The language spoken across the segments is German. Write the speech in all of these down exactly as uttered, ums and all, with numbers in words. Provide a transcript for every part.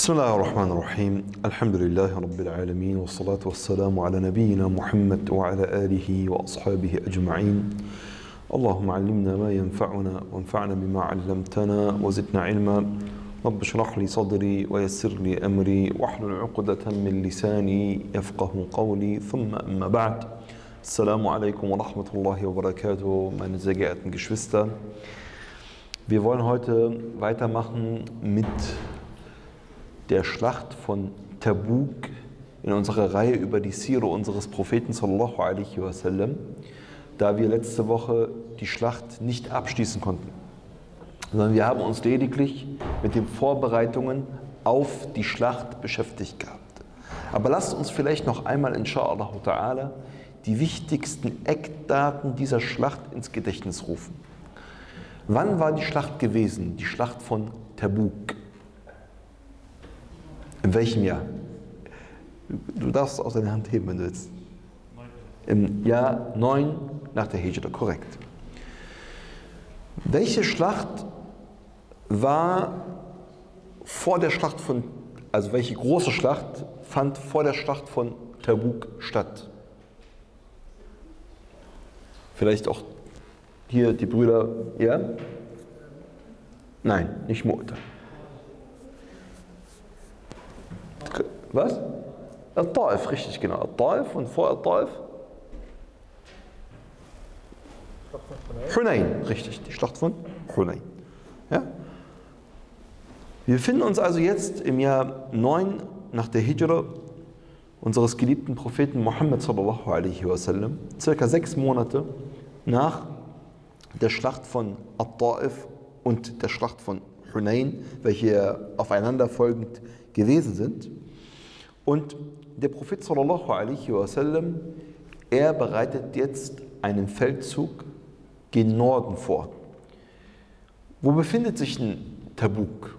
بسم الله الرحمن الرحيم الحمد لله رب العالمين والصلاة والسلام على نبينا محمد وعلى آله وأصحابه أجمعين اللهم علمنا ما ينفعنا وانفعنا بما علمتنا وزدنا علما رب اشرح لي صدري ويسر لي أمري واحلل عقدة من لساني يفقه قولي ثم أما بعد Assalamu alaikum wa rahmatullahi wa barakatuh, meine sehr geehrten Geschwister. Wir wollen heute weitermachen mit der Schlacht von Tabuk in unserer Reihe über die Sira unseres Propheten sallallahu alaihi wasallam, da wir letzte Woche die Schlacht nicht abschließen konnten, sondern wir haben uns lediglich mit den Vorbereitungen auf die Schlacht beschäftigt gehabt. Aber lasst uns vielleicht noch einmal inshallah ta'ala die wichtigsten Eckdaten dieser Schlacht ins Gedächtnis rufen. Wann war die Schlacht gewesen, die Schlacht von Tabuk? In welchem Jahr? Du darfst es aus deiner Hand heben, wenn du willst. Im Jahr neun nach der Hijra, korrekt. Welche Schlacht war vor der Schlacht von, also welche große Schlacht fand vor der Schlacht von Tabuk statt? Vielleicht auch hier die Brüder, ja? Nein, nicht Mu'tah. Was? Al-Ta'if, richtig, genau. Al-Ta'if und vor Al-Ta'if? Hunayn, richtig, die Schlacht von Hunayn. Ja? Wir befinden uns also jetzt im Jahr neun nach der Hijra unseres geliebten Propheten Muhammad sallallahu alaihi wasallam, circa sechs Monate nach der Schlacht von At-Ta'if und der Schlacht von Hunayn, welche aufeinanderfolgend gewesen sind. Und der Prophet sallallahu alaihi wasallam, er bereitet jetzt einen Feldzug gen Norden vor. Wo befindet sich denn Tabuk?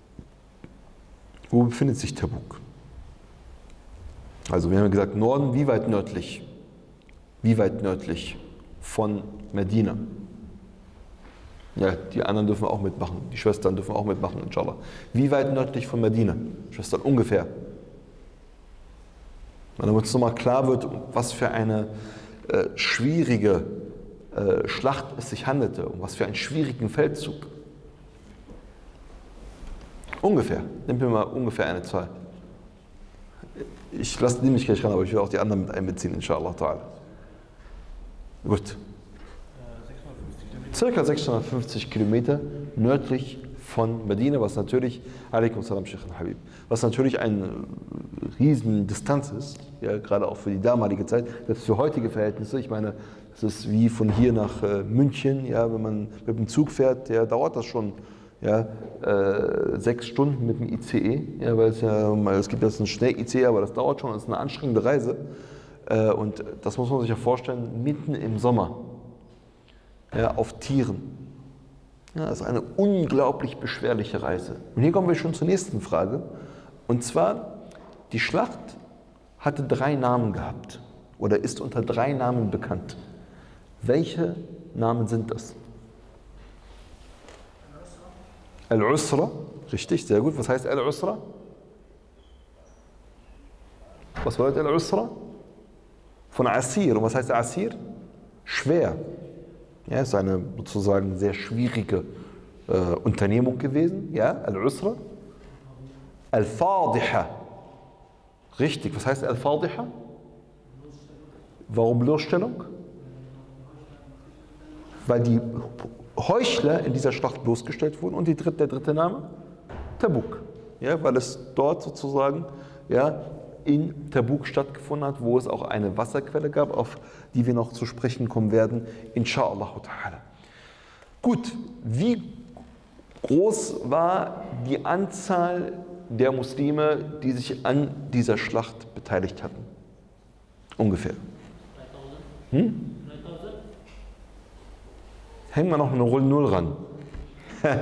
Wo befindet sich Tabuk? Also wir haben gesagt, Norden, wie weit nördlich? Wie weit nördlich von Medina? Ja, die anderen dürfen auch mitmachen, die Schwestern dürfen auch mitmachen, inshallah. Wie weit nördlich von Medina? Schwestern, ungefähr. Damit uns nochmal klar wird, was für eine äh, schwierige äh, Schlacht es sich handelte, um was für einen schwierigen Feldzug. Ungefähr, nehmen wir mal ungefähr eine Zahl. Ich lasse die nicht gleich ran, aber ich will auch die anderen mit einbeziehen, inshallah ta'ala. Gut. Circa sechshundertfünfzig Kilometer nördlich von Medina, was natürlich, alaikum salam, Sheikh al-Habib, was natürlich eine riesen Distanz ist, ja, gerade auch für die damalige Zeit, selbst für heutige Verhältnisse. Ich meine, es ist wie von hier nach äh, München, ja, wenn man mit dem Zug fährt, ja, dauert das schon ja, äh, sechs Stunden mit dem I C E, ja, weil es ja, es gibt jetzt einen Schnell-I C E, aber das dauert schon, das ist eine anstrengende Reise. Äh, und das muss man sich ja vorstellen, mitten im Sommer, ja, auf Tieren. Ja, das ist eine unglaublich beschwerliche Reise. Und hier kommen wir schon zur nächsten Frage. Und zwar, die Schlacht hatte drei Namen gehabt oder ist unter drei Namen bekannt. Welche Namen sind das? Al-Usra, richtig, sehr gut. Was heißt Al-Usra? Was bedeutet Al-Usra? Von Asir. Und was heißt Asir? Schwer. Ja, ist eine sozusagen sehr schwierige äh, Unternehmung gewesen. Ja, Al-Usra. Al-Fadiha. Richtig, was heißt Al-Fadiha? Warum Bloßstellung? Weil die Heuchler in dieser Schlacht bloßgestellt wurden. Und die dritte, der dritte Name? Tabuk. Ja, weil es dort sozusagen ja, in Tabuk stattgefunden hat, wo es auch eine Wasserquelle gab, auf die wir noch zu sprechen kommen werden, inshallah ta'ala. Gut, wie groß war die Anzahl der Muslime, die sich an dieser Schlacht beteiligt hatten? Ungefähr. Hm? Hängen wir noch eine Null ran.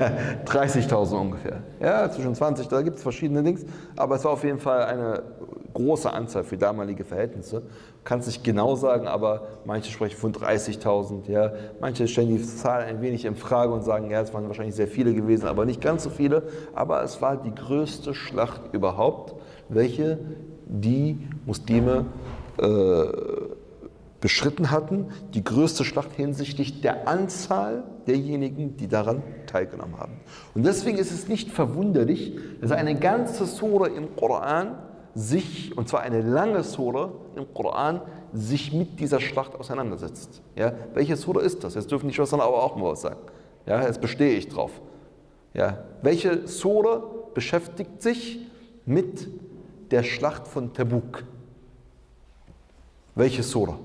dreißigtausend ungefähr. Ja, zwischen zwanzig, da gibt es verschiedene Dings, aber es war auf jeden Fall eine große Anzahl für damalige Verhältnisse. Kann es nicht genau sagen, aber manche sprechen von dreißigtausend. Ja. Manche stellen die Zahl ein wenig in Frage und sagen, ja, es waren wahrscheinlich sehr viele gewesen, aber nicht ganz so viele. Aber es war die größte Schlacht überhaupt, welche die Muslime äh, beschritten hatten. Die größte Schlacht hinsichtlich der Anzahl derjenigen, die daran teilgenommen haben. Und deswegen ist es nicht verwunderlich, dass eine ganze Sura im Koran sich, und zwar eine lange Sura im Koran, sich mit dieser Schlacht auseinandersetzt. Ja, welche Sura ist das? Jetzt dürfen die Schwestern aber auch mal was sagen. Ja, jetzt bestehe ich drauf. Ja, welche Sura beschäftigt sich mit der Schlacht von Tabuk? Welche Sura?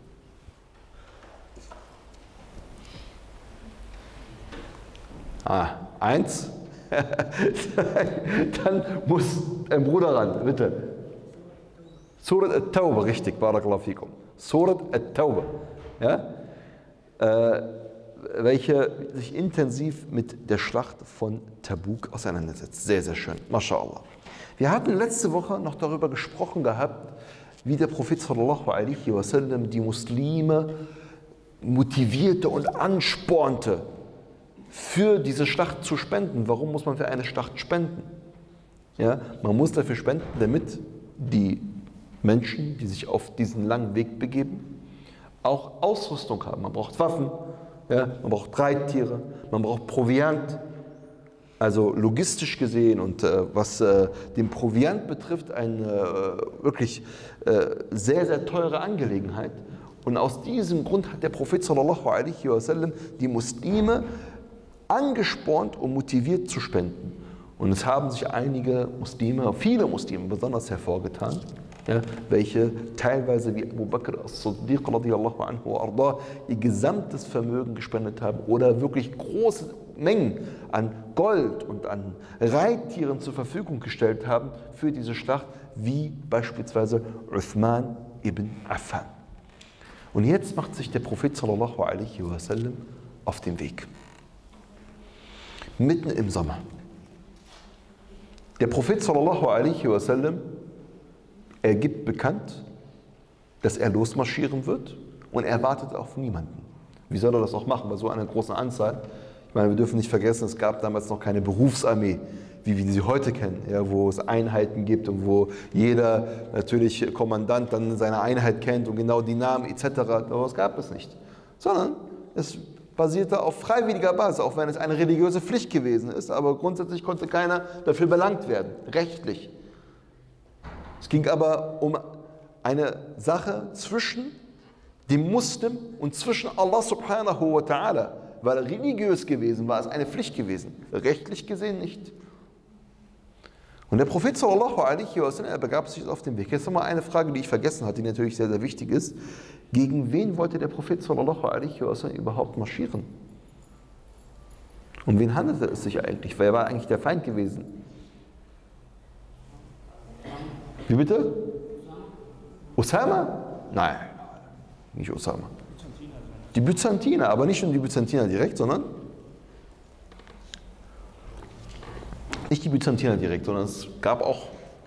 Ah, eins. Dann muss ein Bruder ran, bitte. Surat At-Tawbah, richtig, Barakallahu fikum. Surat At-Tawbah, ja? Äh, welche sich intensiv mit der Schlacht von Tabuk auseinandersetzt. Sehr, sehr schön, MashaAllah. Wir hatten letzte Woche noch darüber gesprochen gehabt, wie der Prophet sallallahu alaihi wasallam die Muslime motivierte und anspornte, für diese Schlacht zu spenden. Warum muss man für eine Schlacht spenden? Ja, man muss dafür spenden, damit die Menschen, die sich auf diesen langen Weg begeben, auch Ausrüstung haben. Man braucht Waffen, ja, man braucht Reittiere, man braucht Proviant. Also logistisch gesehen und äh, was äh, den Proviant betrifft, eine äh, wirklich äh, sehr, sehr teure Angelegenheit. Und aus diesem Grund hat der Prophet sallallahu alaihi wasallam die Muslime angespornt und motiviert zu spenden. Und es haben sich einige Muslime, viele Muslime besonders hervorgetan, ja, welche teilweise wie Abu Bakr as-Siddiq radiyallahu anhu arda ihr gesamtes Vermögen gespendet haben oder wirklich große Mengen an Gold und an Reittieren zur Verfügung gestellt haben für diese Schlacht, wie beispielsweise Uthman ibn Affan. Und jetzt macht sich der Prophet sallallahu alaihi wasallam auf den Weg. Mitten im Sommer. Der Prophet sallallahu alaihi wasallam, er gibt bekannt, dass er losmarschieren wird und er wartet auf niemanden. Wie soll er das auch machen bei so einer großen Anzahl? Ich meine, wir dürfen nicht vergessen, es gab damals noch keine Berufsarmee, wie wir sie heute kennen, ja, wo es Einheiten gibt und wo jeder natürlich Kommandant dann seine Einheit kennt und genau die Namen et cetera. Das gab es nicht, sondern es basierte auf freiwilliger Basis, auch wenn es eine religiöse Pflicht gewesen ist, aber grundsätzlich konnte keiner dafür belangt werden, rechtlich. Es ging aber um eine Sache zwischen dem Muslim und zwischen Allah subhanahu wa ta'ala, weil religiös gewesen war es eine Pflicht gewesen, rechtlich gesehen nicht. Und der Prophet sallallahu alaihi wasallam, er begab sich auf den Weg. Jetzt nochmal eine Frage, die ich vergessen hatte, die natürlich sehr, sehr wichtig ist. Gegen wen wollte der Prophet sallallahu alaihi wasallam überhaupt marschieren? Um wen handelte es sich eigentlich? Wer war eigentlich der Feind gewesen? Wie bitte? Usama? Nein, nicht Usama. Die Byzantiner, aber nicht nur die Byzantiner direkt, sondern nicht die Byzantiner direkt, sondern es gab auch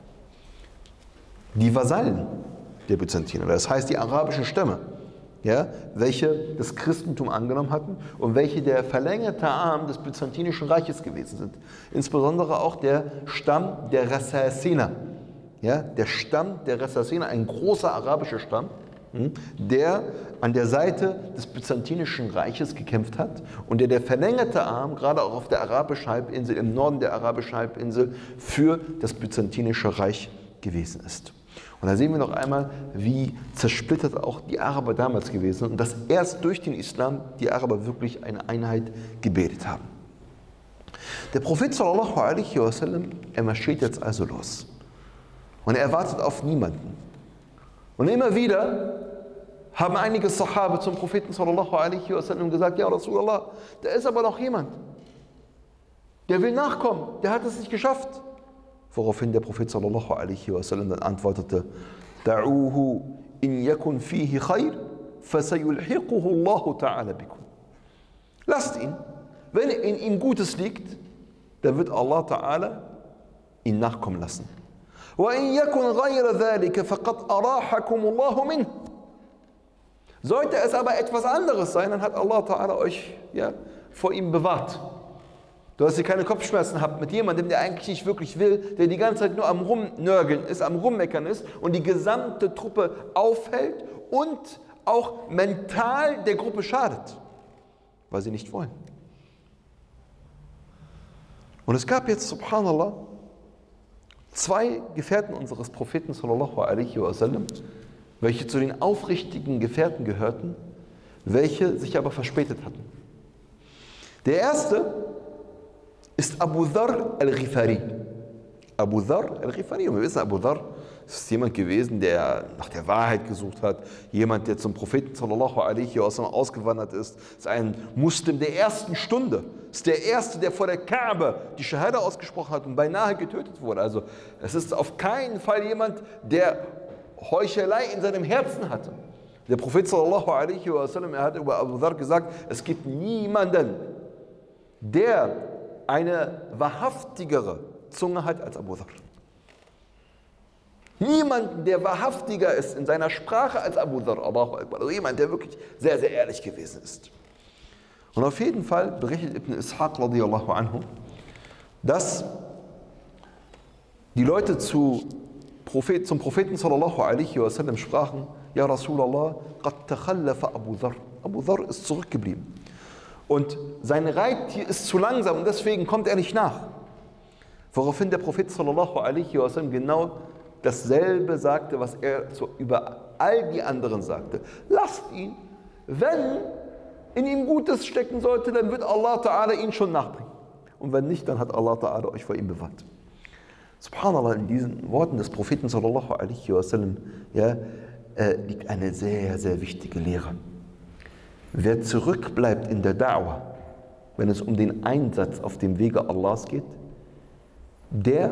die Vasallen der Byzantiner, das heißt die arabischen Stämme, ja, welche das Christentum angenommen hatten und welche der verlängerte Arm des Byzantinischen Reiches gewesen sind. Insbesondere auch der Stamm der Rassasina, ja, der Stamm der Rassasina, ein großer arabischer Stamm, der an der Seite des Byzantinischen Reiches gekämpft hat und der der verlängerte Arm, gerade auch auf der arabischen Halbinsel, im Norden der arabischen Halbinsel, für das Byzantinische Reich gewesen ist. Und da sehen wir noch einmal, wie zersplittert auch die Araber damals gewesen sind und dass erst durch den Islam die Araber wirklich eine Einheit gebildet haben. Der Prophet sallallahu alaihi wasallam, er marschiert jetzt also los und er wartet auf niemanden. Und immer wieder haben einige Sahabe zum Propheten sallallahu alaihi wasallam gesagt, ja Rasulallah, da ist aber noch jemand, der will nachkommen, der hat es nicht geschafft. Woraufhin der Prophet sallallahu alaihi wasallam dann antwortete, Da'uhu in yakun fihi khair, fasayulhiquhu Allahu ta'ala bikum. Lasst ihn, wenn in ihm Gutes liegt, dann wird Allah ta'ala ihn nachkommen lassen. وَإِن يَكُنْ غَيْرَ ذَلِكَ فَقَدْ أَرَاحَكُمُ اللَّهُ مِنْهُ. Sollte es aber etwas anderes sein, dann hat Allah Ta'ala euch ja, vor ihm bewahrt. Du hast hier keine Kopfschmerzen gehabt mit jemandem, der eigentlich nicht wirklich will, der die ganze Zeit nur am Rumnörgeln ist, am Rummeckern ist und die gesamte Truppe aufhält und auch mental der Gruppe schadet, weil sie nicht wollen. Und es gab jetzt, subhanallah, zwei Gefährten unseres Propheten, sallallahu alaihi wasallam, welche zu den aufrichtigen Gefährten gehörten, welche sich aber verspätet hatten. Der erste ist Abu Dharr al-Ghifari. Abu Dharr al-Ghifari, und wir wissen, Abu Dharr ist jemand gewesen, der nach der Wahrheit gesucht hat, jemand, der zum Propheten sallallahu alaihi wasallam ausgewandert ist, ist ein Muslim der ersten Stunde, ist der Erste, der vor der Kaaba die Schahada ausgesprochen hat und beinahe getötet wurde. Also es ist auf keinen Fall jemand, der Heuchelei in seinem Herzen hatte. Der Prophet sallallahu alaihi wasallam, er hat über Abu Dharr gesagt, es gibt niemanden, der eine wahrhaftigere Zunge hat als Abu Dharr. Niemanden, der wahrhaftiger ist in seiner Sprache als Abu Dharr. Also jemand, der wirklich sehr, sehr ehrlich gewesen ist. Und auf jeden Fall berichtet Ibn Ishaq radiyallahu anhu, dass die Leute zu Prophet, zum Propheten sallallahu alaihi wasallam sprachen: Ja Rasulallah, qad takhallafa Abu Dharr. Abu Dharr ist zurückgeblieben. Und sein Reittier ist zu langsam und deswegen kommt er nicht nach. Woraufhin der Prophet sallallahu alaihi wasallam genau dasselbe sagte, was er zu, über all die anderen sagte. Lasst ihn, wenn in ihm Gutes stecken sollte, dann wird Allah Ta'ala ihn schon nachbringen. Und wenn nicht, dann hat Allah Ta'ala euch vor ihm bewahrt. Subhanallah, in diesen Worten des Propheten sallallahu alaihi wasallam ja, äh, liegt eine sehr, sehr wichtige Lehre. Wer zurückbleibt in der Da'wah, wenn es um den Einsatz auf dem Wege Allahs geht, der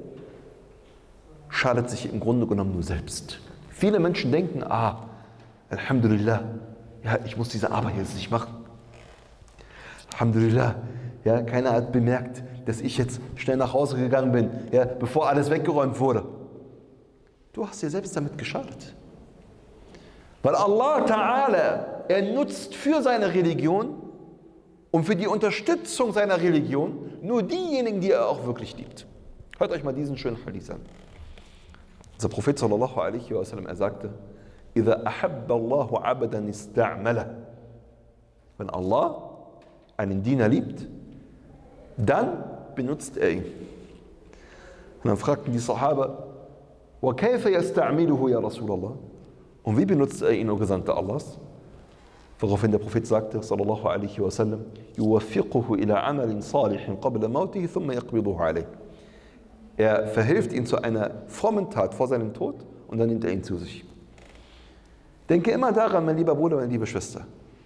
schadet sich im Grunde genommen nur selbst. Viele Menschen denken, ah, Alhamdulillah, ja, ich muss diese Arbeit jetzt nicht machen. Alhamdulillah, ja, keiner hat bemerkt, dass ich jetzt schnell nach Hause gegangen bin, ja, bevor alles weggeräumt wurde. Du hast dir selbst damit geschadet. Weil Allah Ta'ala, er nutzt für seine Religion und für die Unterstützung seiner Religion nur diejenigen, die er auch wirklich liebt. Hört euch mal diesen schönen Hadith an. Unser Prophet sallallahu alaihi wasallam, er sagte: إِذَا أَحَبَّ اللَّهُ عَبَدًا اسْتَعْمَلَهُ. Wenn Allah einen Diener liebt, dann benutzt er ihn. Und dann fragten die Sahaba: وَكَيْفَ يَسْتَعْمِلُهُ يَا رَسُولَ اللَّهِ. Und wie benutzt er ihn, o Gesandter Allahs? Woraufhin der Prophet sagte, sallallahu alaihi wasallam: يُوَفِّقُهُ إِلَى عَمَلٍ صَالِحٍ قَبْلَ مَوْتِهِ ثُمَّ يَقْبِضُهُ عَلَيْهِ. Er verhilft ihn zu einer frommen Tat vor seinem Tod und dann nimmt er ihn zu sich. Denke immer daran, mein lieber Bruder, meine liebe Schwester.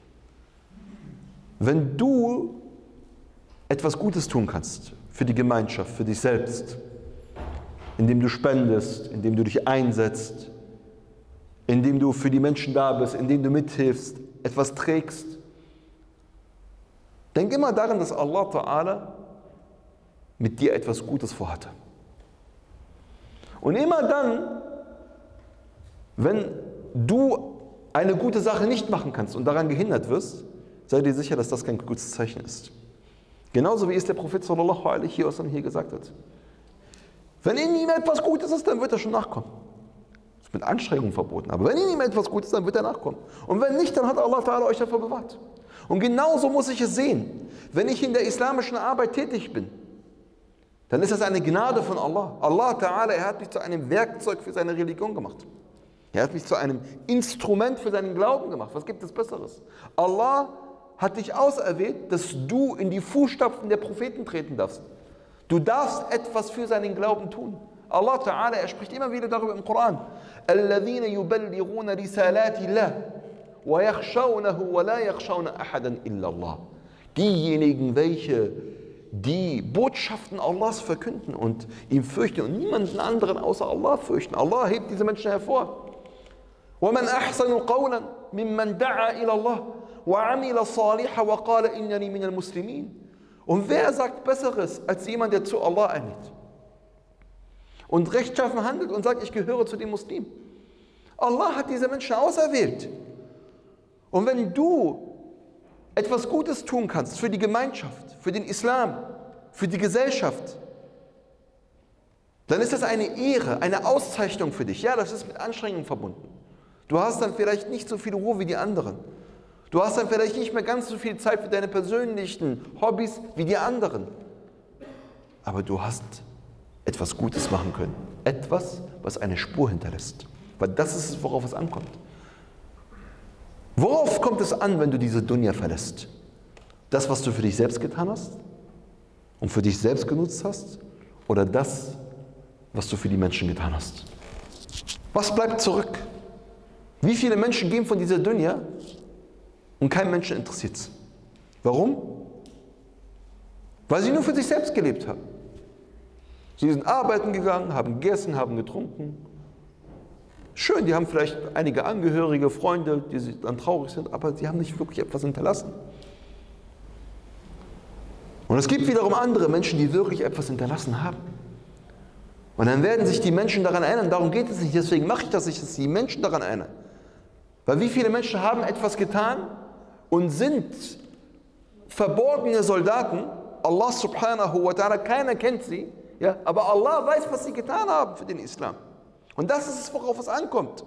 Wenn du etwas Gutes tun kannst für die Gemeinschaft, für dich selbst, indem du spendest, indem du dich einsetzt, indem du für die Menschen da bist, indem du mithilfst, etwas trägst, denk immer daran, dass Allah Ta'ala mit dir etwas Gutes vorhatte. Und immer dann, wenn du eine gute Sache nicht machen kannst und daran gehindert wirst, sei dir sicher, dass das kein gutes Zeichen ist. Genauso wie es der Prophet sallallahu alaihi wasallam hier gesagt hat. Wenn in ihm etwas Gutes ist, dann wird er schon nachkommen. Das ist mit Anstrengung verboten, aber wenn in ihm etwas Gutes ist, dann wird er nachkommen. Und wenn nicht, dann hat Allah Ta'ala euch davor bewahrt. Und genauso muss ich es sehen. Wenn ich in der islamischen Arbeit tätig bin, dann ist das eine Gnade von Allah. Allah Ta'ala, er hat mich zu einem Werkzeug für seine Religion gemacht. Er hat mich zu einem Instrument für seinen Glauben gemacht. Was gibt es Besseres? Allah hat dich auserwählt, dass du in die Fußstapfen der Propheten treten darfst. Du darfst etwas für seinen Glauben tun. Allah Ta'ala, er spricht immer wieder darüber im Koran. الَّذِينَ يُبَلِّغُونَ رِسَالَاتِ اللَّهِ وَيَخْشَوْنَهُ وَلَا يَخْشَوْنَ أَحَدًا إِلَّا اللَّهِ. Diejenigen, welche die Botschaften Allahs verkünden und ihm fürchten und niemanden anderen außer Allah fürchten. Allah hebt diese Menschen hervor. وَمَنْ أَحْسَنُ قَوْلًا مِمَّنْ دَعَا إِلَى اللَّهِ وَعَمِلَ صَالِحًا وَقَالَ إِنَّنِي مِنَ الْمُسْلِمِينَ. Und wer sagt Besseres als jemand, der zu Allah einlädt und rechtschaffen handelt und sagt, ich gehöre zu den Muslimen. Allah hat diese Menschen auserwählt. Und wenn du etwas Gutes tun kannst für die Gemeinschaft, für den Islam, für die Gesellschaft, dann ist das eine Ehre, eine Auszeichnung für dich. Ja, das ist mit Anstrengungen verbunden. Du hast dann vielleicht nicht so viel Ruhe wie die anderen. Du hast dann vielleicht nicht mehr ganz so viel Zeit für deine persönlichen Hobbys wie die anderen. Aber du hast etwas Gutes machen können. Etwas, was eine Spur hinterlässt. Weil das ist es, worauf es ankommt. Worauf kommt es an, wenn du diese Dunya verlässt? Das, was du für dich selbst getan hast und für dich selbst genutzt hast? Oder das, was du für die Menschen getan hast? Was bleibt zurück? Wie viele Menschen gehen von dieser Dunya und kein Menschen interessiert es? Warum? Weil sie nur für sich selbst gelebt haben. Sie sind arbeiten gegangen, haben gegessen, haben getrunken. Schön, die haben vielleicht einige Angehörige, Freunde, die dann traurig sind, aber sie haben nicht wirklich etwas hinterlassen. Und es gibt wiederum andere Menschen, die wirklich etwas hinterlassen haben. Und dann werden sich die Menschen daran erinnern, darum geht es nicht, deswegen mache ich das nicht, dass die Menschen daran erinnern. Weil wie viele Menschen haben etwas getan und sind verborgene Soldaten, Allah subhanahu wa ta'ala, keiner kennt sie, ja, aber Allah weiß, was sie getan haben für den Islam. Und das ist es, worauf es ankommt.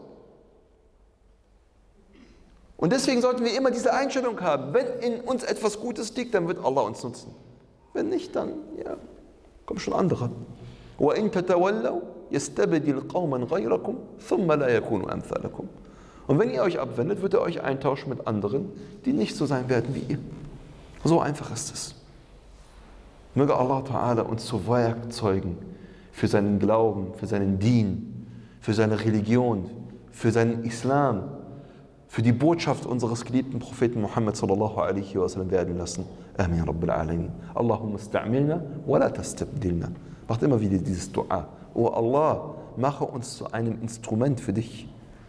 Und deswegen sollten wir immer diese Einstellung haben, wenn in uns etwas Gutes liegt, dann wird Allah uns nutzen. Wenn nicht, dann ja, kommen schon andere. وَإِن تَتَوَلَّوْا يَسْتَبْدِلْ قَوْمًا غَيْرَكُمْ ثُمَّ لَا يَكُونُوا أَمْثَالَكُمْ. Und wenn ihr euch abwendet, wird er euch eintauschen mit anderen, die nicht so sein werden wie ihr. So einfach ist es. Möge Allah Ta'ala uns zu Werkzeugen für seinen Glauben, für seinen Dien, für seine Religion, für seinen Islam, für die Botschaft unseres geliebten Propheten Muhammad sallallahu alaihi wa sallam werden lassen. Amin Rabbil Alamin. Allahumma sta'milna wa la tastabdilna. Macht immer wieder dieses Dua. Oh Allah, mache uns zu einem Instrument für dich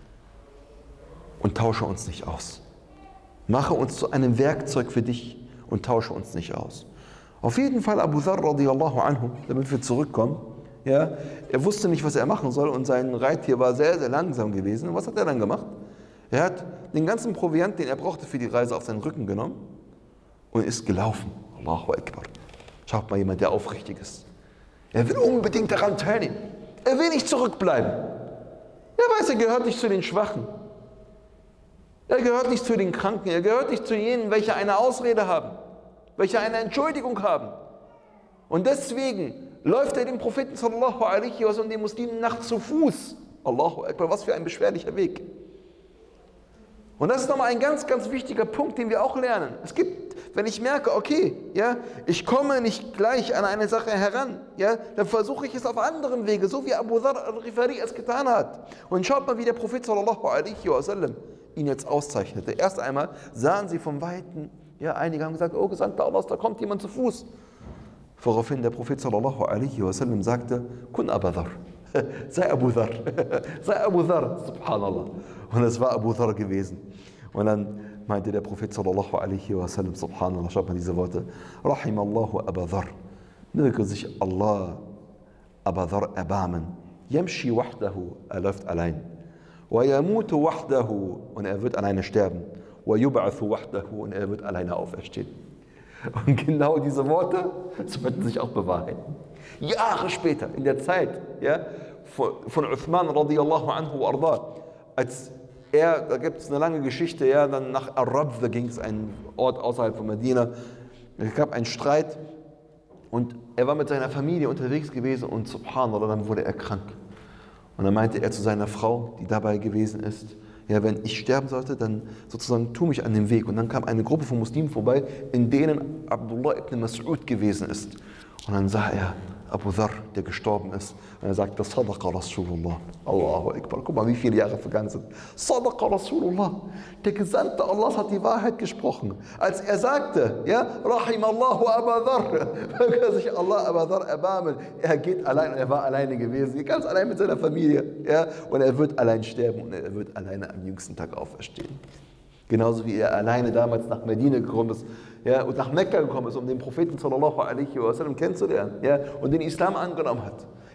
und tausche uns nicht aus. Mache uns zu einem Werkzeug für dich und tausche uns nicht aus. Auf jeden Fall Abu Dharr radiyallahu anhu, damit wir zurückkommen, ja, er wusste nicht, was er machen soll und sein Reittier war sehr, sehr langsam gewesen. Und was hat er dann gemacht? Er hat den ganzen Proviant, den er brauchte für die Reise, auf seinen Rücken genommen und ist gelaufen. Allahu Akbar. Schaut mal, jemand, der aufrichtig ist. Er will unbedingt daran teilnehmen. Er will nicht zurückbleiben. Er weiß, er gehört nicht zu den Schwachen. Er gehört nicht zu den Kranken. Er gehört nicht zu jenen, welche eine Ausrede haben, welche eine Entschuldigung haben. Und deswegen läuft er dem Propheten sallallahu alaihi wa sallam und den Muslimen nach zu Fuß. Allahu Akbar, was für ein beschwerlicher Weg. Und das ist nochmal ein ganz, ganz wichtiger Punkt, den wir auch lernen. Es gibt, wenn ich merke, okay, ja, ich komme nicht gleich an eine Sache heran, ja, dann versuche ich es auf anderen Wege, so wie Abu Dharr al-Ghifari es getan hat. Und schaut mal, wie der Prophet sallallahu alaihi wa sallam ihn jetzt auszeichnete. Erst einmal sahen sie vom Weiten, ja, einige haben gesagt, oh Gesandter Allahs, da kommt jemand zu Fuß. Woraufhin der Prophet sallallahu alaihi wa sallam sagte, Kun Abu Dharr, sei Abu Dharr, sei Abu Dharr, subhanallah. Und es war Abu Dharr gewesen. Und dann meinte der Prophet sallallahu alaihi wa sallam, subhanallah, schaut mal diese Worte, Rahimallahu Abu Dharr, möge sich Allah Abu Dharr erbarmen, Yamshi wahdahu, er läuft allein, wa yamutu wahdahu, und er wird alleine sterben, wa yub'athu wahdahu, und er wird alleine auferstehen. Und genau diese Worte sollten sich auch bewahrheiten. Jahre später, in der Zeit, ja, von, von Uthman radiyallahu anhu wa arda, als er, da gibt es eine lange Geschichte, ja, dann nach Arab, da ging es einen Ort außerhalb von Medina, es gab einen Streit und er war mit seiner Familie unterwegs gewesen und subhanallah, dann wurde er krank. Und dann meinte er zu seiner Frau, die dabei gewesen ist, ja, wenn ich sterben sollte, dann sozusagen tu mich an den Weg. Und dann kam eine Gruppe von Muslimen vorbei, in denen Abdullah ibn Mas'ud gewesen ist. Und dann sah er Abu Dharr, der gestorben ist. Und er sagte, Sadaqa Rasulullah. Allahu Akbar. Guck mal, wie viele Jahre vergangen sind. Sadaqa Rasulullah. Der Gesandte Allahs hat die Wahrheit gesprochen. Als er sagte, ja, Rahimallahu Abu Dharr, möge sich Allah Abu Dharr erbarmen. Er geht allein und er war alleine gewesen, ganz allein mit seiner Familie. Ja, und er wird allein sterben und er wird alleine am jüngsten Tag auferstehen. Genauso wie er alleine damals nach Medina gekommen ist, ja, und nach Mekka gekommen ist, um den Propheten sallallahu alaihi wa sallam kennenzulernen, ja, und den Islam angenommen hat.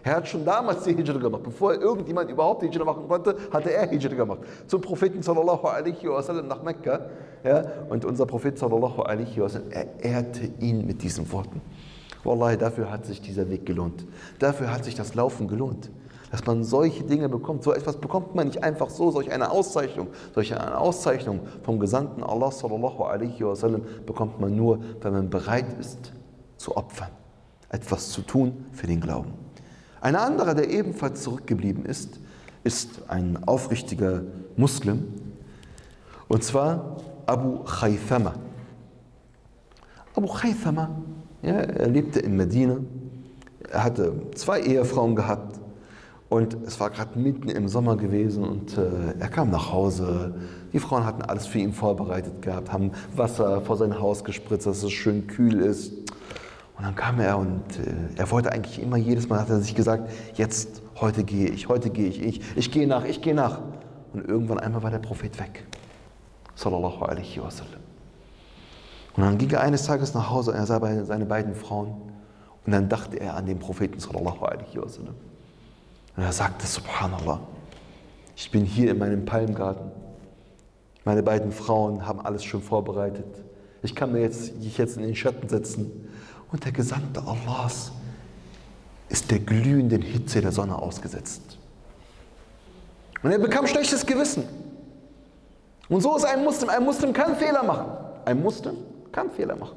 Er hat schon damals die Hijra gemacht. Bevor irgendjemand überhaupt die Hijra machen konnte, hatte er Hijra gemacht. Zum Propheten sallallahu alaihi wasallam nach Mekka. Ja, und unser Prophet sallallahu alaihi wasallam, er ehrte ihn mit diesen Worten. Wallahi, dafür hat sich dieser Weg gelohnt. Dafür hat sich das Laufen gelohnt. Dass man solche Dinge bekommt. So etwas bekommt man nicht einfach so. Solch eine Auszeichnung, solch eine Auszeichnung vom Gesandten Allah sallallahu alaihi wasallam bekommt man nur, wenn man bereit ist zu opfern. Etwas zu tun für den Glauben. Ein anderer, der ebenfalls zurückgeblieben ist, ist ein aufrichtiger Muslim. Und zwar Abu Khaythama. Abu Khaythama, ja, er lebte in Medina. Er hatte zwei Ehefrauen gehabt. Und es war gerade mitten im Sommer gewesen und äh, er kam nach Hause. Die Frauen hatten alles für ihn vorbereitet gehabt, haben Wasser vor sein Haus gespritzt, dass es schön kühl ist. Und dann kam er und äh, er wollte eigentlich immer, jedes Mal hat er sich gesagt, jetzt, heute gehe ich, heute gehe ich, ich, ich gehe nach, ich gehe nach. Und irgendwann einmal war der Prophet weg. Sallallahu alaihi wasallam. Und dann ging er eines Tages nach Hause und er sah seine beiden Frauen. Und dann dachte er an den Propheten sallallahu alaihi wasallam. Und er sagte, Subhanallah, ich bin hier in meinem Palmgarten. Meine beiden Frauen haben alles schon vorbereitet. Ich kann mir jetzt, ich jetzt in den Schatten setzen. Und der Gesandte Allahs ist der glühenden Hitze der Sonne ausgesetzt. Und er bekam schlechtes Gewissen. Und so ist ein Muslim. Ein Muslim kann Fehler machen. Ein Muslim kann Fehler machen.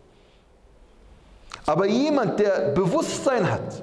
Aber jemand, der Bewusstsein hat,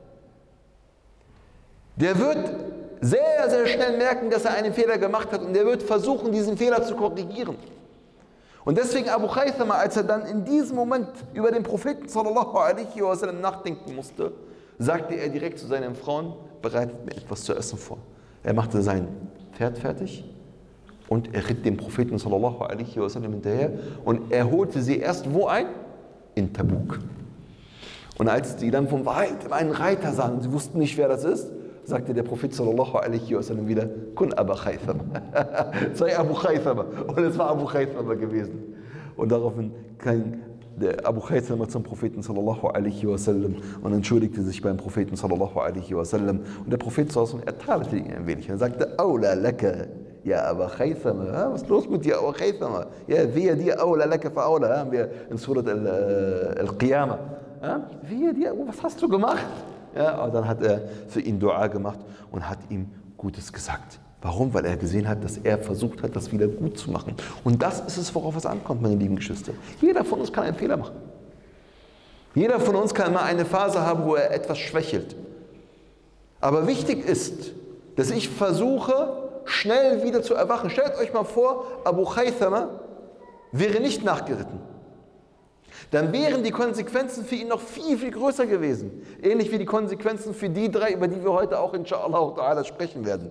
der wird sehr, sehr schnell merken, dass er einen Fehler gemacht hat und der wird versuchen, diesen Fehler zu korrigieren. Und deswegen Abu Khaythama, als er dann in diesem Moment über den Propheten sallallahu alaihi wasallam nachdenken musste, sagte er direkt zu seinen Frauen, bereitet mir etwas zu essen vor. Er machte sein Pferd fertig und er ritt dem Propheten sallallahu alaihi wasallam hinterher und er holte sie erst wo ein? In Tabuk. Und als die dann vom Wald einen Reiter sahen und sie wussten nicht, wer das ist, sagte der Prophet sallallahu alaihi wasallam wieder, Kun Abu Khaythama. Sei Abu Khaythama. Und es war Abu Khaythama gewesen. Und daraufhin kam der Abu Khaythama zum Propheten sallallahu alaihi wasallam und entschuldigte sich beim Propheten sallallahu alaihi wasallam. Und der Prophet sallallahu alaihi wasallam, er tadelte ihn ein wenig. Er sagte, Awla laka, ja Abu Khaythama. Was ist los mit dir, Abu Khaythama? Ja, wehe dir, Awla laka fa Awla, haben wir in Surat al-Qiyamah. Wehe dir, was hast du gemacht? Ja, und dann hat er für ihn Dua gemacht und hat ihm Gutes gesagt. Warum? Weil er gesehen hat, dass er versucht hat, das wieder gut zu machen. Und das ist es, worauf es ankommt, meine lieben Geschwister. Jeder von uns kann einen Fehler machen. Jeder von uns kann mal eine Phase haben, wo er etwas schwächelt. Aber wichtig ist, dass ich versuche, schnell wieder zu erwachen. Stellt euch mal vor, Abu Khaythama wäre nicht nachgeritten. Dann wären die Konsequenzen für ihn noch viel, viel größer gewesen. Ähnlich wie die Konsequenzen für die drei, über die wir heute auch inshallah ta'ala sprechen werden.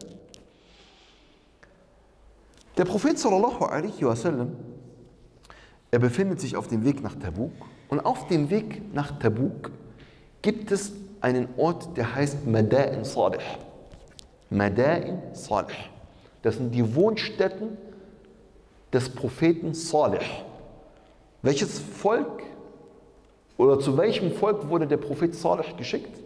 Der Prophet sallallahu alaihi wasallam, er befindet sich auf dem Weg nach Tabuk. Und auf dem Weg nach Tabuk gibt es einen Ort, der heißt Mada'in Salih. Mada'in Salih. Das sind die Wohnstätten des Propheten Salih. Welches Volk oder zu welchem Volk wurde der Prophet Salih geschickt?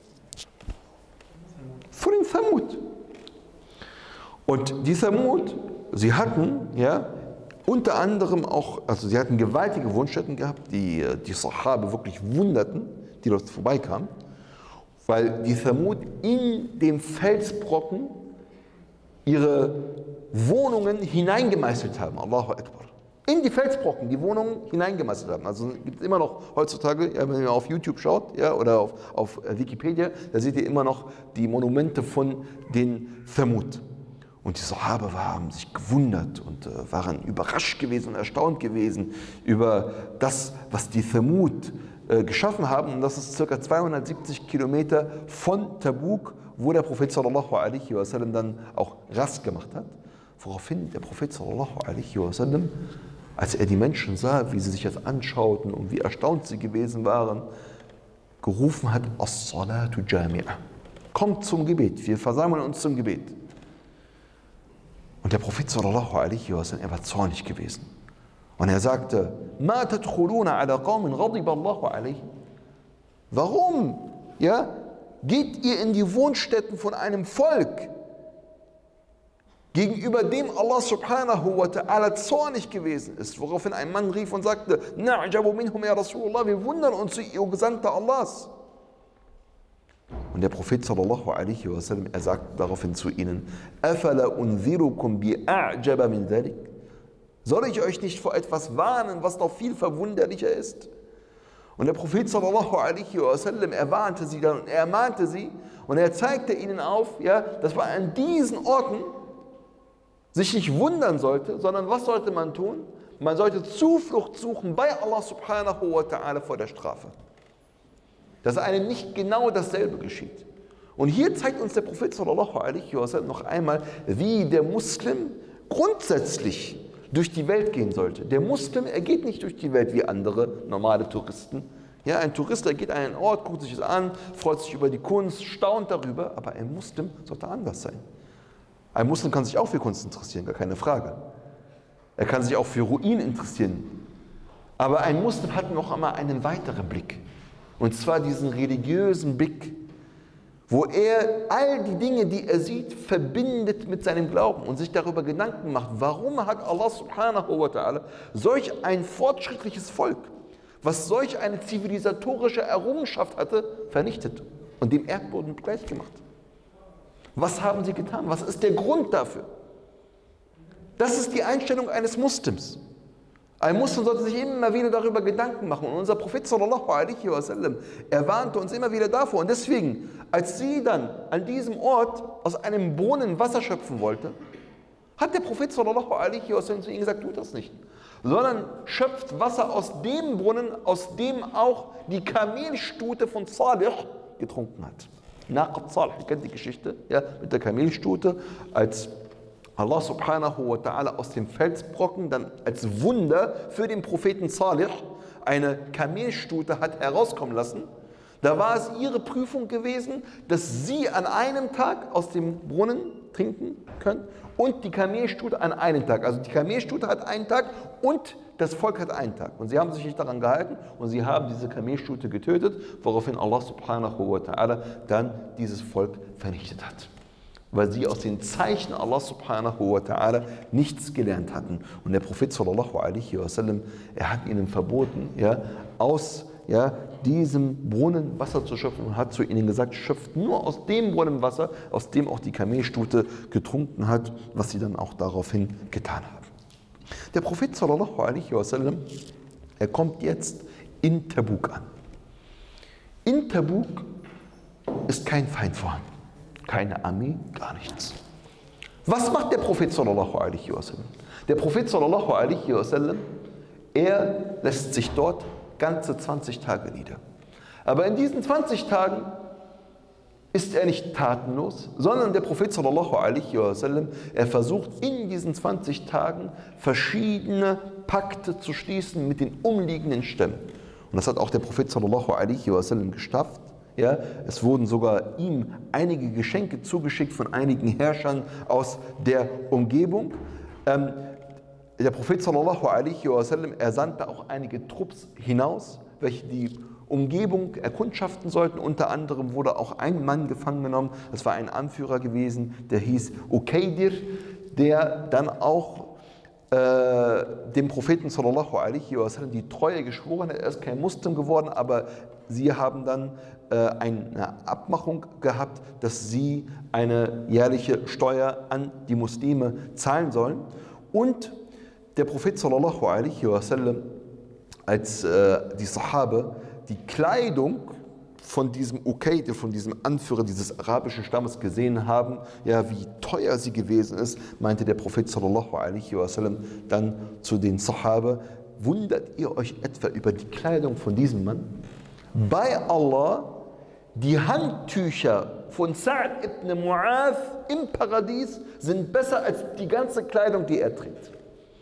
Von den Thamud. Und die Thamud, sie hatten ja unter anderem auch, also sie hatten gewaltige Wohnstätten gehabt, die die Sahabe wirklich wunderten, die dort vorbeikamen, weil die Thamud in dem Felsbrocken ihre Wohnungen hineingemeißelt haben. Allahu Akbar. In die Felsbrocken, die Wohnungen hineingemeißelt haben. Also gibt es immer noch heutzutage, ja, wenn ihr auf YouTube schaut, ja, oder auf, auf Wikipedia, da seht ihr immer noch die Monumente von den Thamud. Und die Sahabe haben sich gewundert und äh, waren überrascht gewesen und erstaunt gewesen über das, was die Thamud äh, geschaffen haben. Und das ist ca. zweihundertsiebzig Kilometer von Tabuk, wo der Prophet sallallahu alaihi wasallam dann auch Rast gemacht hat. Woraufhin der Prophet sallallahu alaihi wasallam, als er die Menschen sah, wie sie sich das anschauten und wie erstaunt sie gewesen waren, gerufen hat, As-Salatu Jami'a. Kommt zum Gebet, wir versammeln uns zum Gebet. Und der Prophet sallallahu alaihi wasallam, er war zornig gewesen. Und er sagte, Ma tadkhuluna ala qawmin ghadiba Allahu alayhim. Warum, ja, geht ihr in die Wohnstätten von einem Volk, gegenüber dem Allah subhanahu wa ta'ala zornig gewesen ist, woraufhin ein Mann rief und sagte, Na'jabu minhum ya Rasulullah, wir wundern uns, ihr Gesandter Allahs. Und der Prophet sallallahu alaihi wasallam, er sagt daraufhin zu ihnen, Afala unzirukum bi a'jaba min dhalik? Soll ich euch nicht vor etwas warnen, was noch viel verwunderlicher ist? Und der Prophet sallallahu alaihi wasallam, er warnte sie dann und er ermahnte sie und er zeigte ihnen auf, ja, dass man an diesen Orten sich nicht wundern sollte, sondern was sollte man tun? Man sollte Zuflucht suchen bei Allah subhanahu wa ta'ala vor der Strafe. Dass einem nicht genau dasselbe geschieht. Und hier zeigt uns der Prophet sallallahu alaihi wasallam noch einmal, wie der Muslim grundsätzlich durch die Welt gehen sollte. Der Muslim, er geht nicht durch die Welt wie andere normale Touristen. Ja, ein Tourist, der geht an einen Ort, guckt sich es an, freut sich über die Kunst, staunt darüber, aber ein Muslim sollte anders sein. Ein Muslim kann sich auch für Kunst interessieren, gar keine Frage. Er kann sich auch für Ruinen interessieren. Aber ein Muslim hat noch einmal einen weiteren Blick. Und zwar diesen religiösen Blick, wo er all die Dinge, die er sieht, verbindet mit seinem Glauben und sich darüber Gedanken macht, warum hat Allah subhanahu wa ta'ala solch ein fortschrittliches Volk, was solch eine zivilisatorische Errungenschaft hatte, vernichtet und dem Erdboden gleichgemacht. Was haben sie getan? Was ist der Grund dafür? Das ist die Einstellung eines Muslims. Ein Muslim sollte sich immer wieder darüber Gedanken machen. Und unser Prophet sallallahu alaihi wasallam, er warnte uns immer wieder davor. Und deswegen, als sie dann an diesem Ort aus einem Brunnen Wasser schöpfen wollte, hat der Prophet sallallahu alaihi wasallam zu ihnen gesagt, tut das nicht. Sondern schöpft Wasser aus dem Brunnen, aus dem auch die Kamelstute von Salih getrunken hat. Naqat Salih, ihr kennt die Geschichte, ja, mit der Kamelstute, als Allah subhanahu wa ta'ala aus dem Felsbrocken dann als Wunder für den Propheten Salih eine Kamelstute hat herauskommen lassen. Da war es ihre Prüfung gewesen, dass sie an einem Tag aus dem Brunnen trinken können und die Kamelstute an einem Tag. Also die Kamelstute hat einen Tag und das Volk hat einen Tag. Und sie haben sich nicht daran gehalten und sie haben diese Kamelstute getötet, woraufhin Allah subhanahu wa ta'ala dann dieses Volk vernichtet hat. Weil sie aus den Zeichen Allah subhanahu wa ta'ala nichts gelernt hatten. Und der Prophet sallallahu alaihi wasallam, er hat ihnen verboten, ja, aus ja, diesem Brunnen Wasser zu schöpfen und hat zu ihnen gesagt, schöpft nur aus dem Brunnen Wasser, aus dem auch die Kamelstute getrunken hat, was sie dann auch daraufhin getan haben. Der Prophet sallallahu alaihi wasallam, er kommt jetzt in Tabuk an. In Tabuk ist kein Feind vorhanden. Keine Armee, gar nichts. Was macht der Prophet sallallahu alaihi wasallam? Der Prophet sallallahu alaihi wasallam, er lässt sich dort ganze zwanzig Tage nieder. Aber in diesen zwanzig Tagen ist er nicht tatenlos, sondern der Prophet sallallahu alaihi wasallam, er versucht in diesen zwanzig Tagen verschiedene Pakte zu schließen mit den umliegenden Stämmen. Und das hat auch der Prophet sallallahu alaihi wasallam geschafft. Ja, es wurden sogar ihm einige Geschenke zugeschickt von einigen Herrschern aus der Umgebung. Ähm, der Prophet sallallahu alaihi wasallam, er sandte auch einige Trupps hinaus, welche die Umgebung erkundschaften sollten. Unter anderem wurde auch ein Mann gefangen genommen, das war ein Anführer gewesen, der hieß Ukaydir, der dann auch äh, dem Propheten sallallahu alaihi wasallam die Treue geschworen hat. Er ist kein Muslim geworden, aber sie haben dann äh, eine Abmachung gehabt, dass sie eine jährliche Steuer an die Muslime zahlen sollen. Und der Prophet sallallahu alaihi wasallam, als äh, die Sahabe die Kleidung von diesem Ukaydir, von diesem Anführer dieses arabischen Stammes gesehen haben, ja, wie teuer sie gewesen ist, meinte der Prophet sallallahu alaihi wasallam dann zu den Sahabe, wundert ihr euch etwa über die Kleidung von diesem Mann? Bei Allah, die Handtücher von Sa'd ibn Mu'adh im Paradies sind besser als die ganze Kleidung, die er trägt.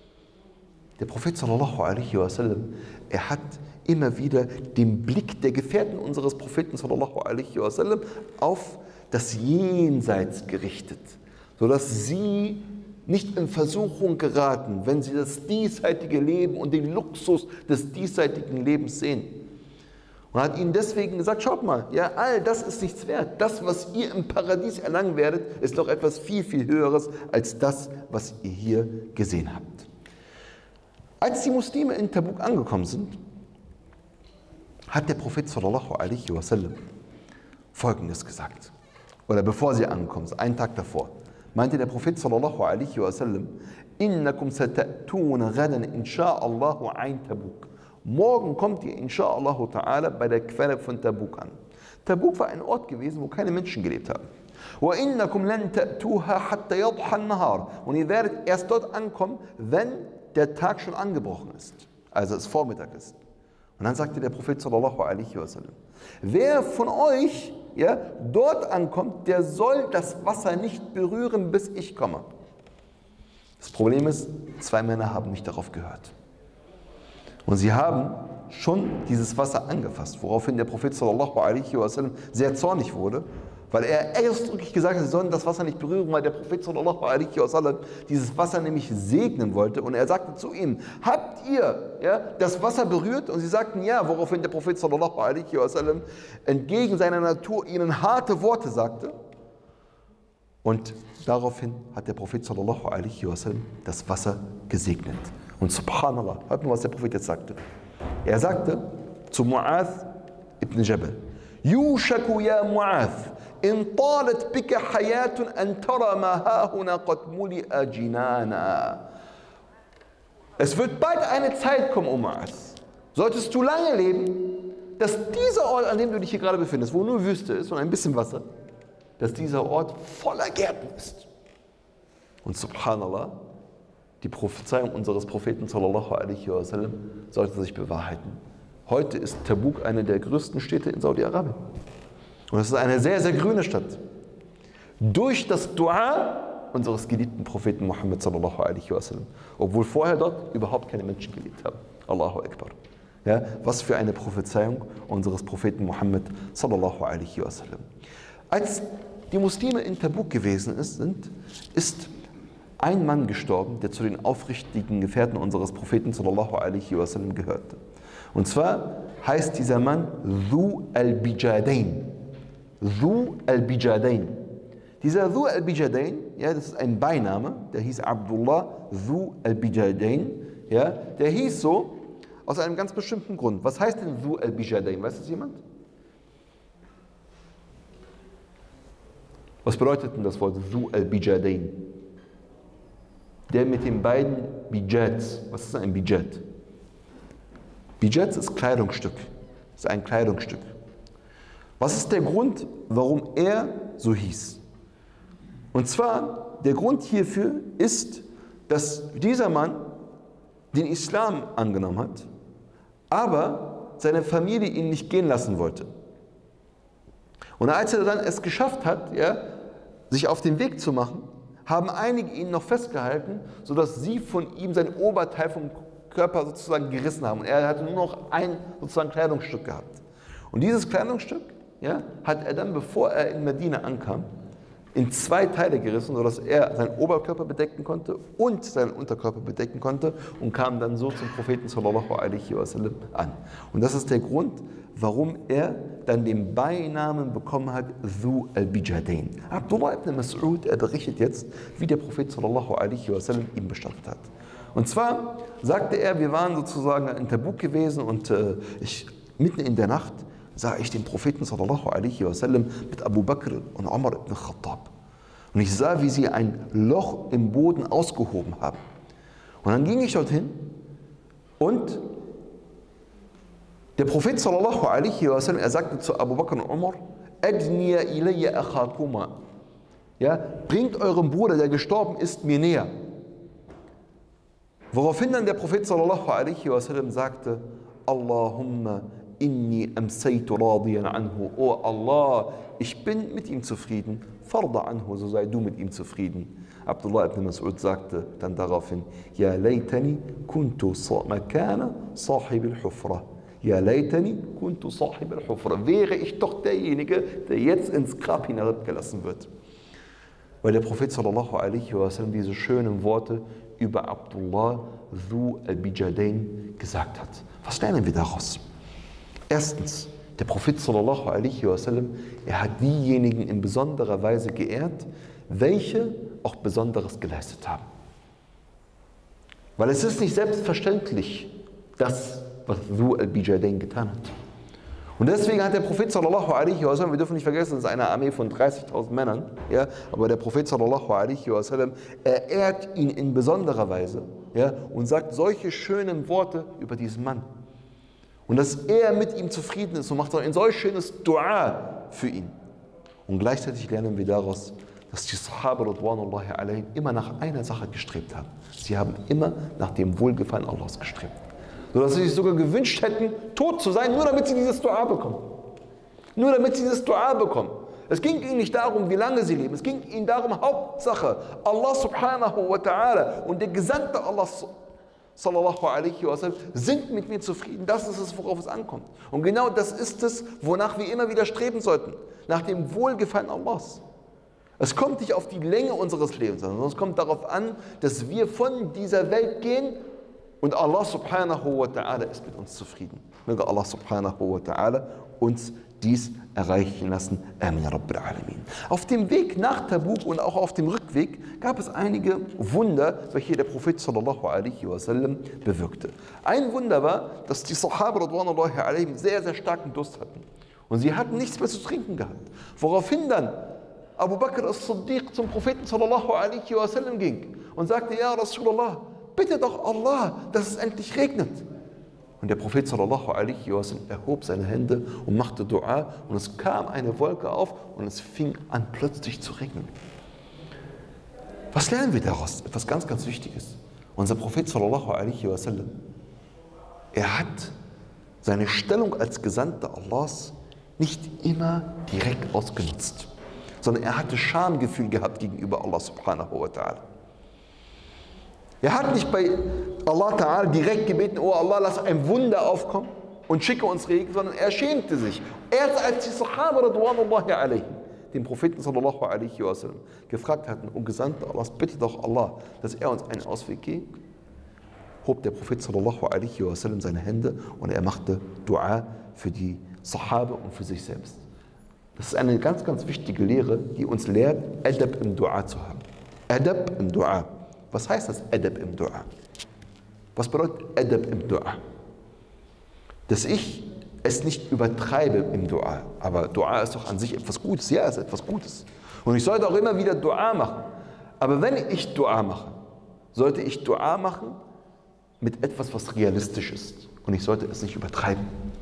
Der Prophet sallallahu alaihi wasallam, er hat immer wieder den Blick der Gefährten unseres Propheten sallallahu alaihi wasallam auf das Jenseits gerichtet, sodass sie nicht in Versuchung geraten, wenn sie das diesseitige Leben und den Luxus des diesseitigen Lebens sehen. Und hat ihnen deswegen gesagt, schaut mal, ja, all das ist nichts wert. Das, was ihr im Paradies erlangen werdet, ist doch etwas viel, viel Höheres als das, was ihr hier gesehen habt. Als die Muslime in Tabuk angekommen sind, hat der Prophet sallallahu alaihi wasallam Folgendes gesagt. Oder bevor sie angekommen sind, einen Tag davor, meinte der Prophet sallallahu alaihi wasallam, innakum satatuna ghadan insha'Allahu ein Tabuk. Morgen kommt ihr insha'Allahu ta'ala bei der Quelle von Tabuk an. Tabuk war ein Ort gewesen, wo keine Menschen gelebt haben. وَإِنَّكُمْ لَن تَأْتُوهَا حَتَّى يَضْحَى النَّهَارِ. Und ihr werdet erst dort ankommen, wenn der Tag schon angebrochen ist, also es Vormittag ist. Und dann sagte der Prophet sallallahu alaihi wasallam, wer von euch ja, dort ankommt, der soll das Wasser nicht berühren, bis ich komme. Das Problem ist, zwei Männer haben nicht darauf gehört. Und sie haben schon dieses Wasser angefasst, woraufhin der Prophet sallallahu alaihi wasallam sehr zornig wurde, weil er ausdrücklich gesagt hat, sie sollen das Wasser nicht berühren, weil der Prophet sallallahu alaihi wasallam dieses Wasser nämlich segnen wollte. Und er sagte zu ihm, habt ihr ja, das Wasser berührt? Und sie sagten ja, woraufhin der Prophet sallallahu alaihi wasallam entgegen seiner Natur ihnen harte Worte sagte. Und daraufhin hat der Prophet sallallahu alaihi wasallam das Wasser gesegnet. Und subhanallah, hört mal, was der Prophet jetzt sagte. Er sagte zu Mu'adh ibn Jabal, Yushaku ya Mu'adh, in talat bika hayatun an tara ma hahuna qad muli'a jinana. Es wird bald eine Zeit kommen, O Mu'adh, solltest du lange leben, dass dieser Ort, an dem du dich hier gerade befindest, wo nur Wüste ist und ein bisschen Wasser, dass dieser Ort voller Gärten ist. Und subhanallah, die Prophezeiung unseres Propheten sallallahu alaihi wasallam sollte sich bewahrheiten. Heute ist Tabuk eine der größten Städte in Saudi-Arabien. Und es ist eine sehr, sehr grüne Stadt. Durch das Dua unseres geliebten Propheten Muhammad sallallahu alaihi wasallam. Obwohl vorher dort überhaupt keine Menschen gelebt haben. Allahu Akbar. Ja, was für eine Prophezeiung unseres Propheten Muhammad sallallahu alaihi wasallam. Als die Muslime in Tabuk gewesen sind, ist ein Mann gestorben, der zu den aufrichtigen Gefährten unseres Propheten sallallahu alaihi wasallam gehörte. Und zwar heißt dieser Mann Dhu al-Bijadain. Dhu al-Bijadain. Dieser Dhu al-Bijadain, ja, das ist ein Beiname, der hieß Abdullah Dhu al-Bijadain. Ja, der hieß so aus einem ganz bestimmten Grund. Was heißt denn Dhu al-Bijadain? Weiß das jemand? Was bedeutet denn das Wort Dhu al-Bijadain? Der mit den beiden Bijats. Was ist ein Bijat? Bijat ist Kleidungsstück. Das ist ein Kleidungsstück. Was ist der Grund, warum er so hieß? Und zwar, der Grund hierfür ist, dass dieser Mann den Islam angenommen hat, aber seine Familie ihn nicht gehen lassen wollte. Und als er dann es geschafft hat, ja, sich auf den Weg zu machen, haben einige ihn noch festgehalten, sodass sie von ihm sein Oberteil vom Körper sozusagen gerissen haben. Und er hatte nur noch ein sozusagen Kleidungsstück gehabt. Und dieses Kleidungsstück ja, hat er dann, bevor er in Medina ankam, in zwei Teile gerissen, sodass er seinen Oberkörper bedecken konnte und seinen Unterkörper bedecken konnte und kam dann so zum Propheten sallallahu alaihi wasallam an. Und das ist der Grund, warum er dann den Beinamen bekommen hat, Dhu al-Bijadain. Abdullah ibn Mas'ud, er berichtet jetzt, wie der Prophet sallallahu alaihi wasallam ihn bestattet hat. Und zwar sagte er, wir waren sozusagen in Tabuk gewesen und äh, ich, mitten in der Nacht sah ich den Propheten sallallahu alaihi wasallam mit Abu Bakr und Umar ibn Khattab. Und ich sah, wie sie ein Loch im Boden ausgehoben haben. Und dann ging ich dorthin und der Prophet sallallahu alaihi wasallam, er sagte zu Abu Bakr und Umar, Adniya ilayya akhakuma. Ja, bringt euren Bruder, der gestorben ist, mir näher. Woraufhin dann der Prophet sallallahu alaihi wasallam sagte, Allahumma inni amsaytu radiyan anhu. Oh Allah, ich bin mit ihm zufrieden. Farda anhu, so sei du mit ihm zufrieden. Abdullah ibn Mas'ud sagte dann daraufhin, Ya laytani kuntu makana sahib al-hufra. Ja, laytani kuntu sahib al-hufra. Wäre ich doch derjenige, der jetzt ins Grab hinabgelassen wird. Weil der Prophet sallallahu alaihi wasallam diese schönen Worte über Abdullah Dhu al-Bijadain gesagt hat. Was lernen wir daraus? Erstens, Der Prophet sallallahu alaihi wasallam, er hat diejenigen in besonderer Weise geehrt, welche auch Besonderes geleistet haben. Weil es ist nicht selbstverständlich, das, was Dhu al-Bijadain getan hat. Und deswegen hat der Prophet sallallahu alaihi wasallam, wir dürfen nicht vergessen, es ist eine Armee von dreißigtausend Männern, ja, aber der Prophet sallallahu alaihi wasallam, er ehrt ihn in besonderer Weise, ja, und sagt solche schönen Worte über diesen Mann. Und dass er mit ihm zufrieden ist und macht auch ein solch schönes Dua für ihn. Und gleichzeitig lernen wir daraus, dass die Sahaba radwanullahi alaihim immer nach einer Sache gestrebt haben. Sie haben immer nach dem Wohlgefallen Allahs gestrebt. Sodass sie sich sogar gewünscht hätten, tot zu sein, nur damit sie dieses Dua bekommen. Nur damit sie dieses Dua bekommen. Es ging ihnen nicht darum, wie lange sie leben. Es ging ihnen darum, Hauptsache, Allah subhanahu wa ta'ala und der Gesandte Allah sallallahu alaihi wasallam sind mit mir zufrieden. Das ist es, worauf es ankommt. Und genau das ist es, wonach wir immer wieder streben sollten. Nach dem Wohlgefallen Allahs. Es kommt nicht auf die Länge unseres Lebens an, sondern es kommt darauf an, dass wir von dieser Welt gehen und Allah subhanahu wa ta'ala ist mit uns zufrieden. Möge Allah subhanahu wa ta'ala uns dies erreichen lassen. Amin ya Rabbil Alamin. Auf dem Weg nach Tabuk und auch auf dem Rückweg gab es einige Wunder, welche der Prophet sallallahu alaihi wasallam bewirkte. Ein Wunder war, dass die Sahaba radwanullahi alaihim sehr, sehr starken Durst hatten. Und sie hatten nichts mehr zu trinken gehabt. Woraufhin dann Abu Bakr as-Siddiq zum Propheten sallallahu alaihi wasallam ging und sagte, ja Rasulallah, bitte doch Allah, dass es endlich regnet. Und der Prophet sallallahu alaihi wasallam erhob seine Hände und machte Dua und es kam eine Wolke auf und es fing an plötzlich zu regnen. Was lernen wir daraus? Etwas ganz, ganz Wichtiges. Unser Prophet sallallahu alaihi wasallam, er hat seine Stellung als Gesandter Allahs nicht immer direkt ausgenutzt, sondern er hatte Schamgefühl gehabt gegenüber Allah subhanahu wa ta'ala. Er hat nicht bei Allah ta'ala direkt gebeten, oh Allah, lass ein Wunder aufkommen und schicke uns Regen, sondern er schämte sich. Erst als die Sahaba radwanullahi alaihim den Propheten sallallahu alaihi wasallam gefragt hatten, und Gesandter Allahs, bitte doch Allah, dass er uns einen Ausweg gibt, hob der Prophet sallallahu alaihi wasallam seine Hände und er machte Dua für die Sahaba und für sich selbst. Das ist eine ganz, ganz wichtige Lehre, die uns lehrt, Adab im Dua zu haben. Adab im Dua. Was heißt das Adab im Dua? Was bedeutet Adab im Dua? Dass ich es nicht übertreibe im Dua. Aber Dua ist doch an sich etwas Gutes. Ja, es ist etwas Gutes. Und ich sollte auch immer wieder Dua machen. Aber wenn ich Dua mache, sollte ich Dua machen mit etwas, was realistisch ist. Und ich sollte es nicht übertreiben.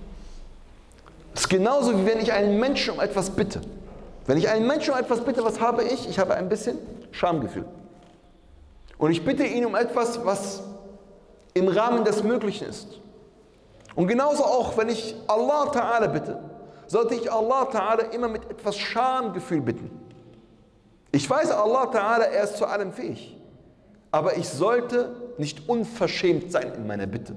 Es ist genauso, wie wenn ich einen Menschen um etwas bitte. Wenn ich einen Menschen um etwas bitte, was habe ich? Ich habe ein bisschen Schamgefühl. Und ich bitte ihn um etwas, was im Rahmen des Möglichen ist. Und genauso auch, wenn ich Allah Ta'ala bitte, sollte ich Allah Ta'ala immer mit etwas Schamgefühl bitten. Ich weiß, Allah Ta'ala, er ist zu allem fähig. Aber ich sollte nicht unverschämt sein in meiner Bitte.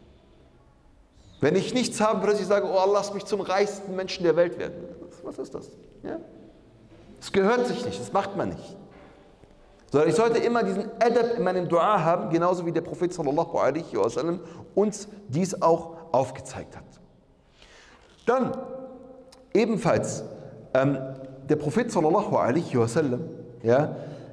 Wenn ich nichts habe, dass ich sage, oh Allah, lass mich zum reichsten Menschen der Welt werden. Was ist das? Ja? Das gehört sich nicht, das macht man nicht. Sondern ich sollte immer diesen Adab in meinem Dua haben, genauso wie der Prophet sallallahu alaihi wasallam uns dies auch aufgezeigt hat. Dann ebenfalls, ähm, der Prophet sallallahu alaihi wasallam, ja,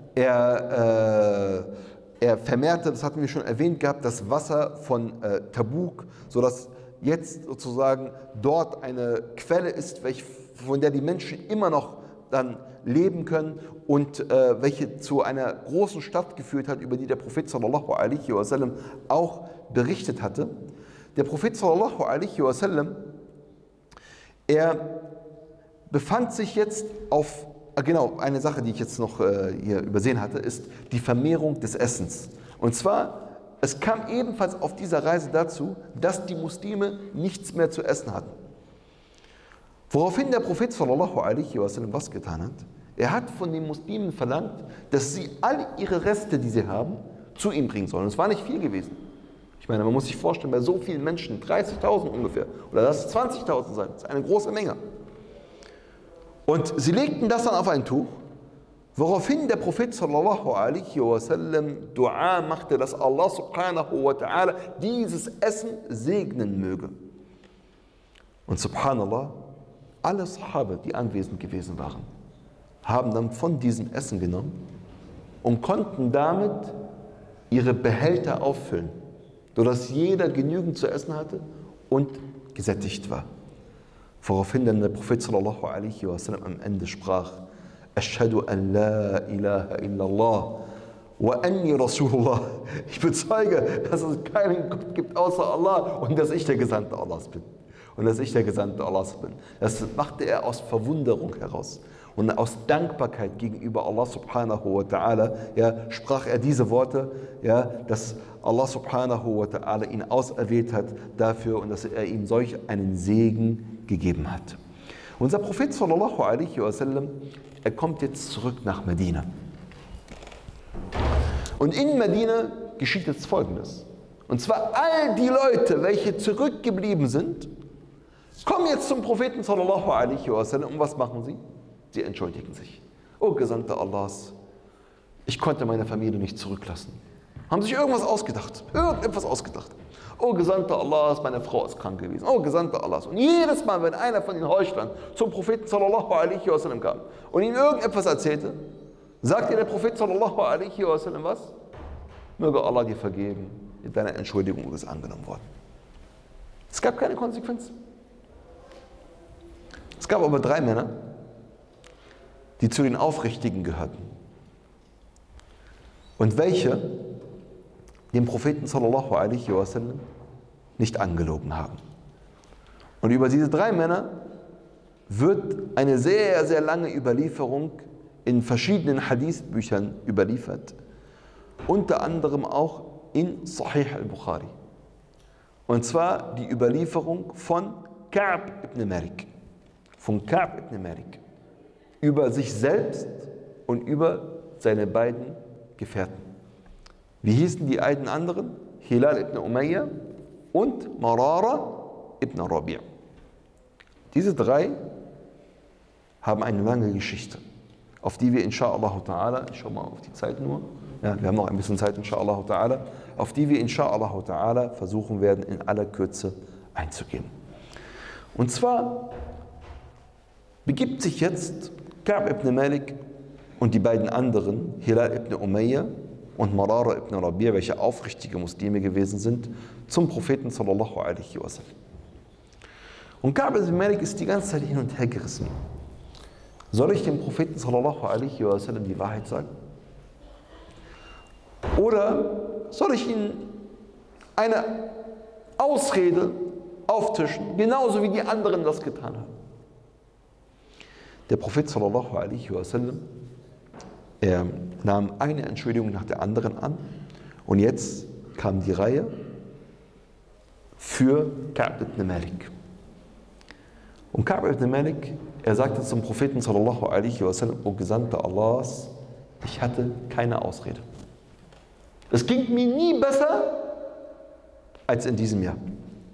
er, äh, er vermehrte, das hatten wir schon erwähnt gehabt, das Wasser von äh, Tabuk, sodass jetzt sozusagen dort eine Quelle ist, welche, von der die Menschen immer noch dann leben können und äh, welche zu einer großen Stadt geführt hat, über die der Prophet sallallahu alaihi wasallam auch berichtet hatte. Der Prophet sallallahu alaihi wasallam, er befand sich jetzt auf, äh, genau, eine Sache, die ich jetzt noch äh, hier übersehen hatte, ist die Vermehrung des Essens. Und zwar, es kam ebenfalls auf dieser Reise dazu, dass die Muslime nichts mehr zu essen hatten. Woraufhin der Prophet sallallahu alaihi wasallam was getan hat? Er hat von den Muslimen verlangt, dass sie all ihre Reste, die sie haben, zu ihm bringen sollen. Es war nicht viel gewesen. Ich meine, man muss sich vorstellen, bei so vielen Menschen, dreißigtausend ungefähr, oder lass es zwanzigtausend sein, das ist eine große Menge. Und sie legten das dann auf ein Tuch, woraufhin der Prophet sallallahu alaihi wasallam Dua machte, dass Allah subhanahu wa ta'ala dieses Essen segnen möge. Und subhanallah, alle Sahaba, die anwesend gewesen waren, haben dann von diesem Essen genommen und konnten damit ihre Behälter auffüllen, sodass jeder genügend zu essen hatte und gesättigt war. Woraufhin dann der Prophet sallallahu alaihi wasallam am Ende sprach: Ashhadu an la ilaha illallah wa anni Rasulullah. Ich bezeuge, dass es keinen Gott gibt außer Allah und dass ich der Gesandte Allahs bin. Und dass ich der Gesandte Allahs bin. Das machte er aus Verwunderung heraus. Und aus Dankbarkeit gegenüber Allah subhanahu wa ta'ala, ja, sprach er diese Worte, ja, dass Allah subhanahu wa ta'ala ihn auserwählt hat dafür und dass er ihm solch einen Segen gegeben hat. Unser Prophet sallallahu alaihi wasallam, er kommt jetzt zurück nach Medina. Und in Medina geschieht jetzt Folgendes. Und zwar all die Leute, welche zurückgeblieben sind, kommen jetzt zum Propheten sallallahu alaihi wasallam und was machen sie? Sie entschuldigen sich. O Gesandter Allahs, ich konnte meine Familie nicht zurücklassen. Haben sich irgendwas ausgedacht, irgendetwas ausgedacht. O Gesandter Allahs, meine Frau ist krank gewesen. O Gesandter Allahs. Und jedes Mal, wenn einer von den Heuchlern zum Propheten sallallahu alaihi wasallam kam und ihm irgendetwas erzählte, sagte der Prophet sallallahu alaihi wasallam was? Möge Allah dir vergeben, deine Entschuldigung ist angenommen worden. Es gab keine Konsequenz. Es gab aber drei Männer, die zu den Aufrichtigen gehörten und welche den Propheten sallallahu alaihi wasallam nicht angelogen haben. Und über diese drei Männer wird eine sehr, sehr lange Überlieferung in verschiedenen Hadithbüchern überliefert, unter anderem auch in Sahih al-Bukhari. Und zwar die Überlieferung von Ka'b ibn Malik, von Ka'b ibn Malik, über sich selbst und über seine beiden Gefährten. Wie hießen die beiden anderen? Hilal ibn Umayya und Marara ibn Rabi'. Diese drei haben eine lange Geschichte, auf die wir insha'Allah ta'ala, ich schau mal auf die Zeit nur, ja, wir haben noch ein bisschen Zeit insha'Allah ta'ala, auf die wir insha'Allah ta'ala versuchen werden, in aller Kürze einzugehen. Und zwar begibt sich jetzt Ka'b ibn Malik und die beiden anderen, Hilal ibn Umayya und Marara ibn Rabi', welche aufrichtige Muslime gewesen sind, zum Propheten sallallahu alaihi wasallam. Und Ka'b ibn Malik ist die ganze Zeit hin und her gerissen. Soll ich dem Propheten sallallahu alaihi wasallam die Wahrheit sagen? Oder soll ich ihm eine Ausrede auftischen, genauso wie die anderen das getan haben? Der Prophet sallallahu alaihi wasallam, er nahm eine Entschuldigung nach der anderen an und jetzt kam die Reihe für Ka'b ibn Malik. Und Ka'b ibn Malik, er sagte zum Propheten sallallahu alaihi wasallam: O Gesandter Allahs, ich hatte keine Ausrede. Es ging mir nie besser als in diesem Jahr.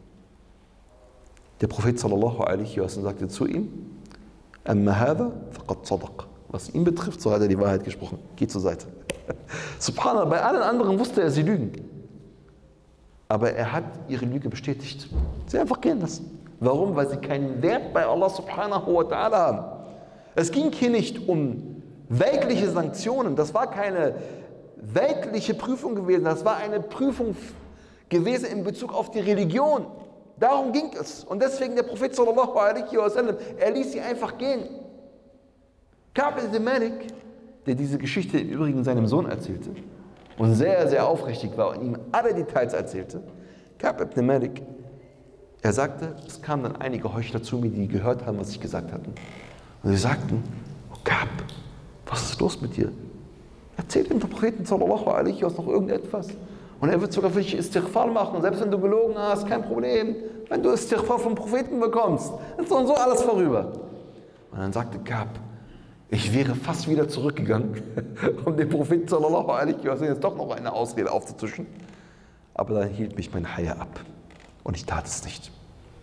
Der Prophet sallallahu alaihi wasallam sagte zu ihm: Amma hadha faqad sadaq. Was ihn betrifft, so hat er die Wahrheit gesprochen. Geh zur Seite. Subhanallah, bei allen anderen wusste er, sie lügen. Aber er hat ihre Lüge bestätigt. Sie einfach gehen lassen. Warum? Weil sie keinen Wert bei Allah subhanahu wa ta'ala haben. Es ging hier nicht um weltliche Sanktionen. Das war keine weltliche Prüfung gewesen. Das war eine Prüfung gewesen in Bezug auf die Religion. Darum ging es. Und deswegen der Prophet sallallahu alaihi wasallam, er ließ sie einfach gehen. Ka'b ibn Malik, der diese Geschichte im Übrigen seinem Sohn erzählte und sehr, sehr aufrichtig war und ihm alle Details erzählte, Ka'b ibn Malik, er sagte, es kamen dann einige Heuchler zu mir, die gehört haben, was ich gesagt hatte. Und sie sagten: Oh Ka'b, was ist los mit dir? Erzähl dem Propheten sallallahu alaihi wasallam noch irgendetwas. Und er wird sogar für dich Istighfar machen, selbst wenn du gelogen hast, kein Problem. Wenn du Istighfar vom Propheten bekommst, ist so und so alles vorüber. Und dann sagte Ka'b: Ich wäre fast wieder zurückgegangen, um dem Propheten sallallahu alaihi wasallam jetzt doch noch eine Ausrede aufzutischen. Aber dann hielt mich mein Haya ab und ich tat es nicht.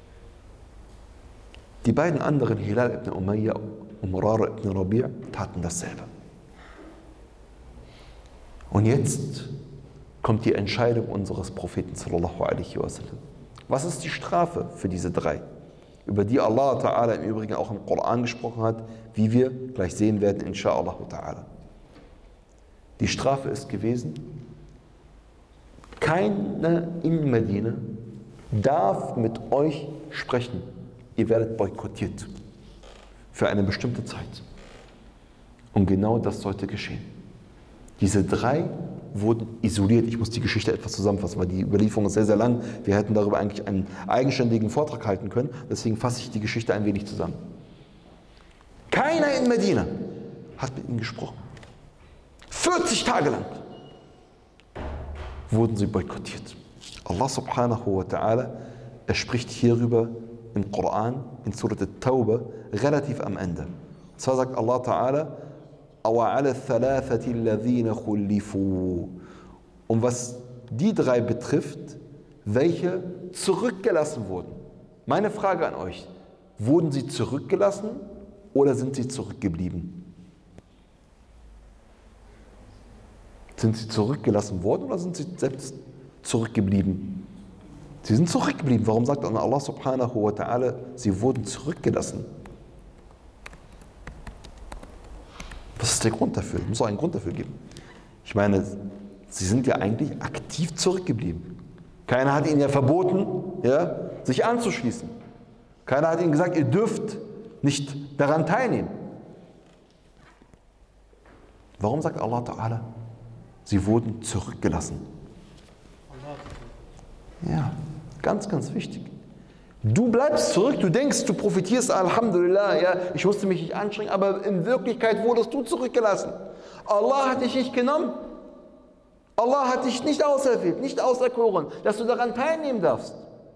Die beiden anderen, Hilal ibn Umayya und Marara ibn Rabi', taten dasselbe. Und jetzt kommt die Entscheidung unseres Propheten sallallahu alaihi wasallam. Was ist die Strafe für diese drei? über die Allah Ta'ala im Übrigen auch im Koran gesprochen hat, wie wir gleich sehen werden, inshallah ta'ala. Die Strafe ist gewesen, keiner in Medina darf mit euch sprechen. Ihr werdet boykottiert für eine bestimmte Zeit. Und genau das sollte geschehen. Diese drei wurden isoliert. Ich muss die Geschichte etwas zusammenfassen, weil die Überlieferung ist sehr, sehr lang. Wir hätten darüber eigentlich einen eigenständigen Vortrag halten können. Deswegen fasse ich die Geschichte ein wenig zusammen. Keiner in Medina hat mit ihnen gesprochen. vierzig Tage lang wurden sie boykottiert. Allah subhanahu wa ta'ala, er spricht hierüber im Koran, in Surat al-Tawbah, relativ am Ende. Und zwar sagt Allah Ta'ala, und was die drei betrifft, welche zurückgelassen wurden. Meine Frage an euch, wurden sie zurückgelassen oder sind sie zurückgeblieben? Sind sie zurückgelassen worden oder sind sie selbst zurückgeblieben? Sie sind zurückgeblieben. Warum sagt Allah subhanahu wa ta'ala, sie wurden zurückgelassen? Was ist der Grund dafür? Es muss auch einen Grund dafür geben. Ich meine, sie sind ja eigentlich aktiv zurückgeblieben. Keiner hat ihnen ja verboten, ja, sich anzuschließen. Keiner hat ihnen gesagt, ihr dürft nicht daran teilnehmen. Warum sagt Allah Ta'ala, sie wurden zurückgelassen? Ja, ganz, ganz wichtig. Du bleibst zurück, du denkst, du profitierst, Alhamdulillah, ja, ich musste mich nicht anstrengen, aber in Wirklichkeit wurdest du zurückgelassen. Allah hat dich nicht genommen. Allah hat dich nicht auserwählt, nicht auserkoren, dass du daran teilnehmen darfst.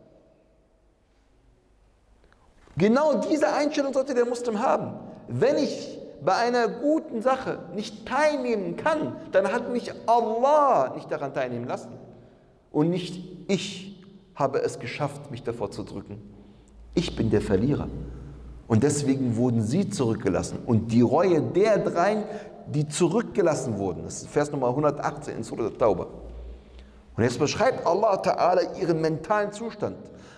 Genau diese Einstellung sollte der Muslim haben. Wenn ich bei einer guten Sache nicht teilnehmen kann, dann hat mich Allah nicht daran teilnehmen lassen. Und nicht ich habe es geschafft, mich davor zu drücken. Ich bin der Verlierer. Und deswegen wurden sie zurückgelassen. Und die Reue der dreien, die zurückgelassen wurden, das ist Vers Nummer hundertachtzehn in Surat al-Tawbah. Und jetzt beschreibt Allah Ta'ala ihren mentalen Zustand.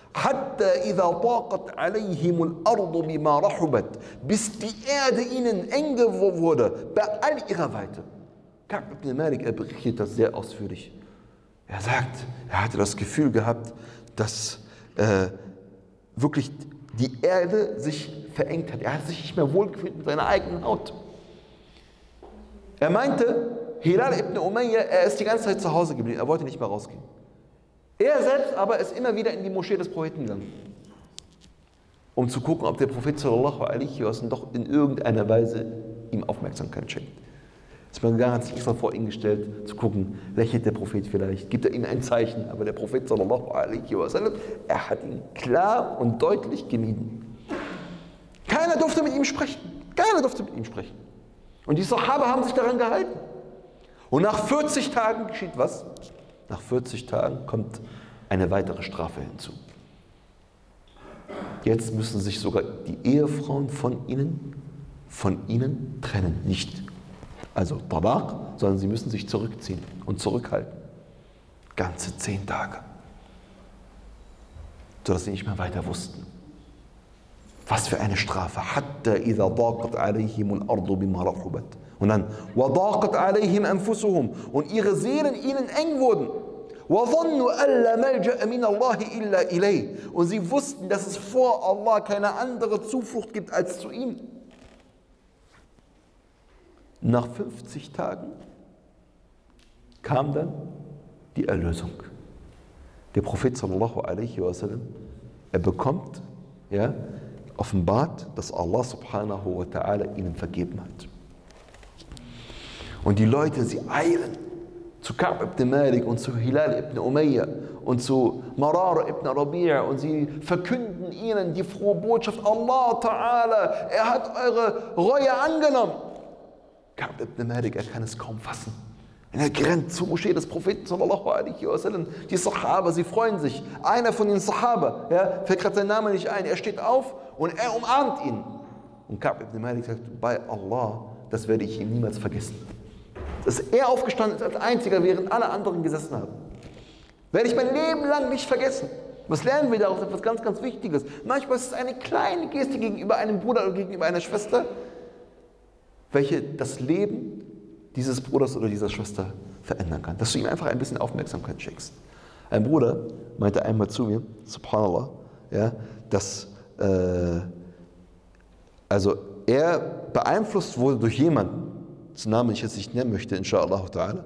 Bis die Erde ihnen eng wurde, bei all ihrer Weite. Ka'b ibn Malik, er berichtet das sehr ausführlich. Er sagt, er hatte das Gefühl gehabt, dass äh, wirklich die Erde sich verengt hat. Er hat sich nicht mehr wohlgefühlt mit seiner eigenen Haut. Er meinte, Hilal ibn Umayya, er ist die ganze Zeit zu Hause geblieben, er wollte nicht mehr rausgehen. Er selbst aber ist immer wieder in die Moschee des Propheten gegangen, um zu gucken, ob der Prophet sallallahu alaihi wasallam doch in irgendeiner Weise ihm Aufmerksamkeit schenkt. Ist man gegangen, hat sich extra vor ihn gestellt, zu gucken, lächelt der Prophet vielleicht, gibt er ihm ein Zeichen, aber der Prophet sallallahu alaihi wasallam, er hat ihn klar und deutlich gemieden. Keiner durfte mit ihm sprechen, keiner durfte mit ihm sprechen. Und die Sahaba haben sich daran gehalten. Und nach vierzig Tagen geschieht was? Nach vierzig Tagen kommt eine weitere Strafe hinzu. Jetzt müssen sich sogar die Ehefrauen von ihnen, von ihnen trennen. Nicht also Talaq, sondern sie müssen sich zurückziehen und zurückhalten. Ganze zehn Tage. Sodass sie nicht mehr weiter wussten. Was für eine Strafe. Hatta idha daqat alayhim al-ardu bima rahubat. Und dann وَضَاقَتْ عَلَيْهِمْ أَنفُسُهُمْ und ihre Seelen ihnen eng wurden. وَظَنُّوا أَلَّا مَلْجَأَ مِنَ اللَّهِ إِلَّا إِلَيْهِ und sie wussten, dass es vor Allah keine andere Zuflucht gibt als zu ihm. Nach fünfzig Tagen kam dann die Erlösung. Der Prophet sallallahu alaihi wasallam, er bekommt, ja, offenbart, dass Allah subhanahu wa ta'ala ihnen vergeben hat. Und die Leute, sie eilen zu Ka'b ibn Malik und zu Hilal ibn Umayya und zu Marara ibn Rabi' und sie verkünden ihnen die frohe Botschaft, Allah Ta'ala, er hat eure Reue angenommen. Ka'b ibn Malik, er kann es kaum fassen. Und er rennt zur Moschee des Propheten sallallahu alaihi wasallam. Die Sahaba, sie freuen sich. Einer von den Sahaba, ja, fällt gerade sein Name nicht ein, er steht auf und er umarmt ihn. Und Ka'b ibn Malik sagt, bei Allah, das werde ich ihm niemals vergessen. Dass er aufgestanden ist als einziger, während alle anderen gesessen haben. Werde ich mein Leben lang nicht vergessen. Was lernen wir daraus? Etwas ganz, ganz Wichtiges. Manchmal ist es eine kleine Geste gegenüber einem Bruder oder gegenüber einer Schwester, welche das Leben dieses Bruders oder dieser Schwester verändern kann. Dass du ihm einfach ein bisschen Aufmerksamkeit schenkst. Ein Bruder meinte einmal zu mir, subhanallah, ja, dass äh, also er beeinflusst wurde durch jemanden, dessen Namen ich jetzt nicht nennen möchte, inshallah ta'ala,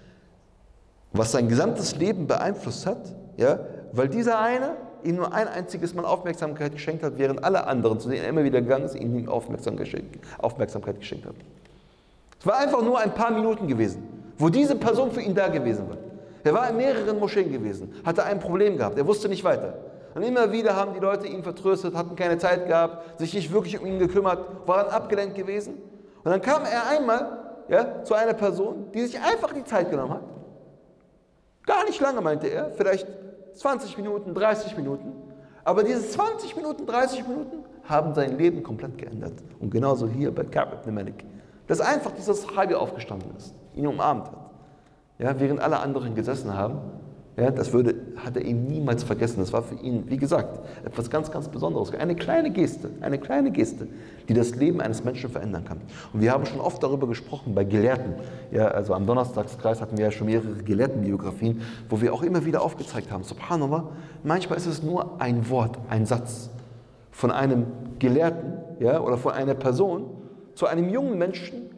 was sein gesamtes Leben beeinflusst hat, ja, weil dieser eine ihm nur ein einziges Mal Aufmerksamkeit geschenkt hat, während alle anderen, zu denen er immer wieder gegangen ist, ihm Aufmerksamkeit geschenkt, Aufmerksamkeit geschenkt haben. Es war einfach nur ein paar Minuten gewesen, wo diese Person für ihn da gewesen war. Er war in mehreren Moscheen gewesen, hatte ein Problem gehabt, er wusste nicht weiter. Und immer wieder haben die Leute ihn vertröstet, hatten keine Zeit gehabt, sich nicht wirklich um ihn gekümmert, waren abgelenkt gewesen. Und dann kam er einmal, ja, zu einer Person, die sich einfach die Zeit genommen hat. Gar nicht lange, meinte er, vielleicht zwanzig Minuten, dreißig Minuten. Aber diese zwanzig Minuten, dreißig Minuten haben sein Leben komplett geändert. Und genauso hier bei Ka'b ibn Malik. Dass einfach dieser Sahabi aufgestanden ist, ihn umarmt hat. Ja, während alle anderen gesessen haben, ja, das würde, hat er ihm niemals vergessen. Das war für ihn, wie gesagt, etwas ganz, ganz Besonderes. Eine kleine Geste, eine kleine Geste, die das Leben eines Menschen verändern kann. Und wir haben schon oft darüber gesprochen, bei Gelehrten. Ja, also am Donnerstagskreis hatten wir ja schon mehrere Gelehrtenbiografien, wo wir auch immer wieder aufgezeigt haben, subhanallah, manchmal ist es nur ein Wort, ein Satz von einem Gelehrten, ja, oder von einer Person zu einem jungen Menschen,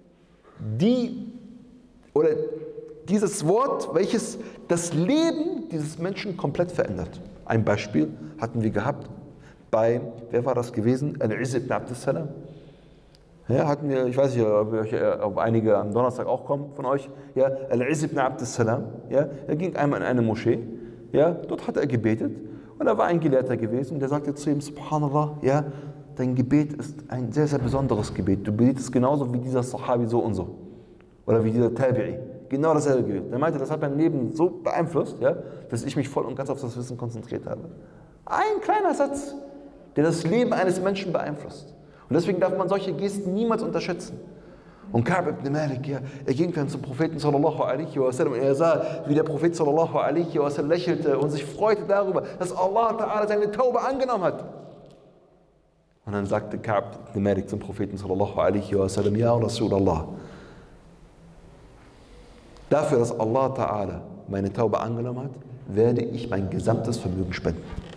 die, oder dieses Wort, welches das Leben dieses Menschen komplett verändert. Ein Beispiel hatten wir gehabt bei, wer war das gewesen? Al-Izz ibn Abd as-Salam. Ja, hatten wir, ich weiß nicht, ob, ob einige am Donnerstag auch kommen von euch. Ja, Al-Izz ibn Abd as-Salam. Ja, er ging einmal in eine Moschee. Ja, dort hat er gebetet und da war ein Gelehrter gewesen, der sagte zu ihm, subhanallah, ja, dein Gebet ist ein sehr, sehr besonderes Gebet. Du betest genauso wie dieser Sahabi so und so. Oder wie dieser Tabi'i. Genau dasselbe Gebet. Er meinte, das hat mein Leben so beeinflusst, ja, dass ich mich voll und ganz auf das Wissen konzentriert habe. Ein kleiner Satz, der das Leben eines Menschen beeinflusst. Und deswegen darf man solche Gesten niemals unterschätzen. Und Ka'b ibn Malik, ja, er ging dann zum Propheten sallallahu alaihi wa sallam und er sah, wie der Prophet sallallahu alaihi wa sallam lächelte und sich freute darüber, dass Allah ta'ala seine Taube angenommen hat. Und dann sagte Ka'b ibn Malik zum Propheten sallallahu alaihi wa sallam, ja Rasulallah, dafür, dass Allah Ta'ala meine Taube angenommen hat, werde ich mein gesamtes Vermögen spenden.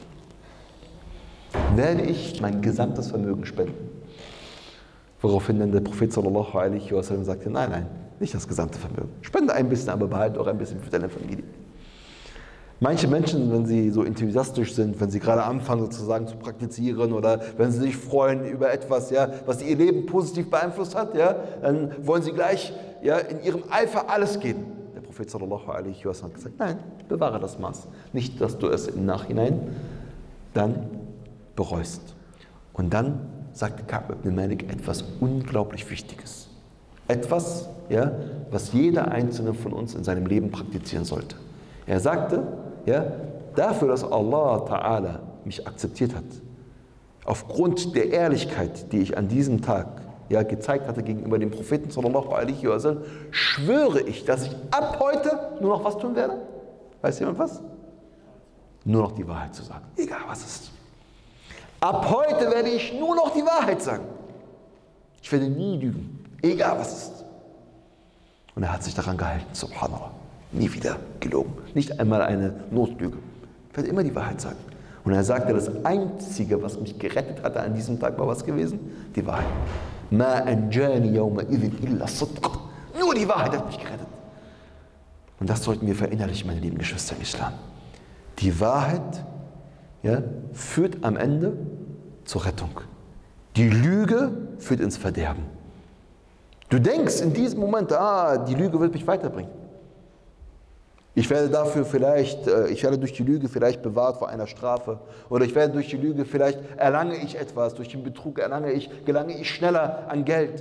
Werde ich mein gesamtes Vermögen spenden. Woraufhin dann der Prophet sallallahu alaihi wa sallam sagte, nein, nein, nicht das gesamte Vermögen. Spende ein bisschen, aber behalte auch ein bisschen für deine Familie. Manche Menschen, wenn sie so enthusiastisch sind, wenn sie gerade anfangen sozusagen zu praktizieren oder wenn sie sich freuen über etwas, ja, was ihr Leben positiv beeinflusst hat, ja, dann wollen sie gleich, ja, in ihrem Eifer alles geben. Der Prophet sallallahu alaihi wa sallam hat gesagt, nein, bewahre das Maß. Nicht, dass du es im Nachhinein dann bereust. Und dann sagte Ka'b ibn Malik etwas unglaublich Wichtiges. Etwas, ja, was jeder Einzelne von uns in seinem Leben praktizieren sollte. Er sagte, ja, dafür, dass Allah Ta'ala mich akzeptiert hat, aufgrund der Ehrlichkeit, die ich an diesem Tag, ja, gezeigt hatte gegenüber dem Propheten sallallahu alaihi wa sallam, schwöre ich, dass ich ab heute nur noch was tun werde. Weiß jemand was? Nur noch die Wahrheit zu sagen. Egal was es ist. Ab heute werde ich nur noch die Wahrheit sagen. Ich werde nie lügen. Egal was es ist. Und er hat sich daran gehalten, subhanallah. Nie wieder gelogen. Nicht einmal eine Notlüge. Ich werde immer die Wahrheit sagen. Und er sagte, das Einzige, was mich gerettet hatte an diesem Tag, war was gewesen? Die Wahrheit. Ma anjani yawma idhin illa sidq. Nur die Wahrheit hat mich gerettet. Und das sollten wir verinnerlichen, meine lieben Geschwister im Islam. Die Wahrheit, ja, führt am Ende zur Rettung. Die Lüge führt ins Verderben. Du denkst in diesem Moment, ah, die Lüge wird mich weiterbringen. Ich werde dafür vielleicht, ich werde durch die Lüge vielleicht bewahrt vor einer Strafe. Oder ich werde durch die Lüge vielleicht erlange ich etwas. Durch den Betrug erlange ich, gelange ich schneller an Geld.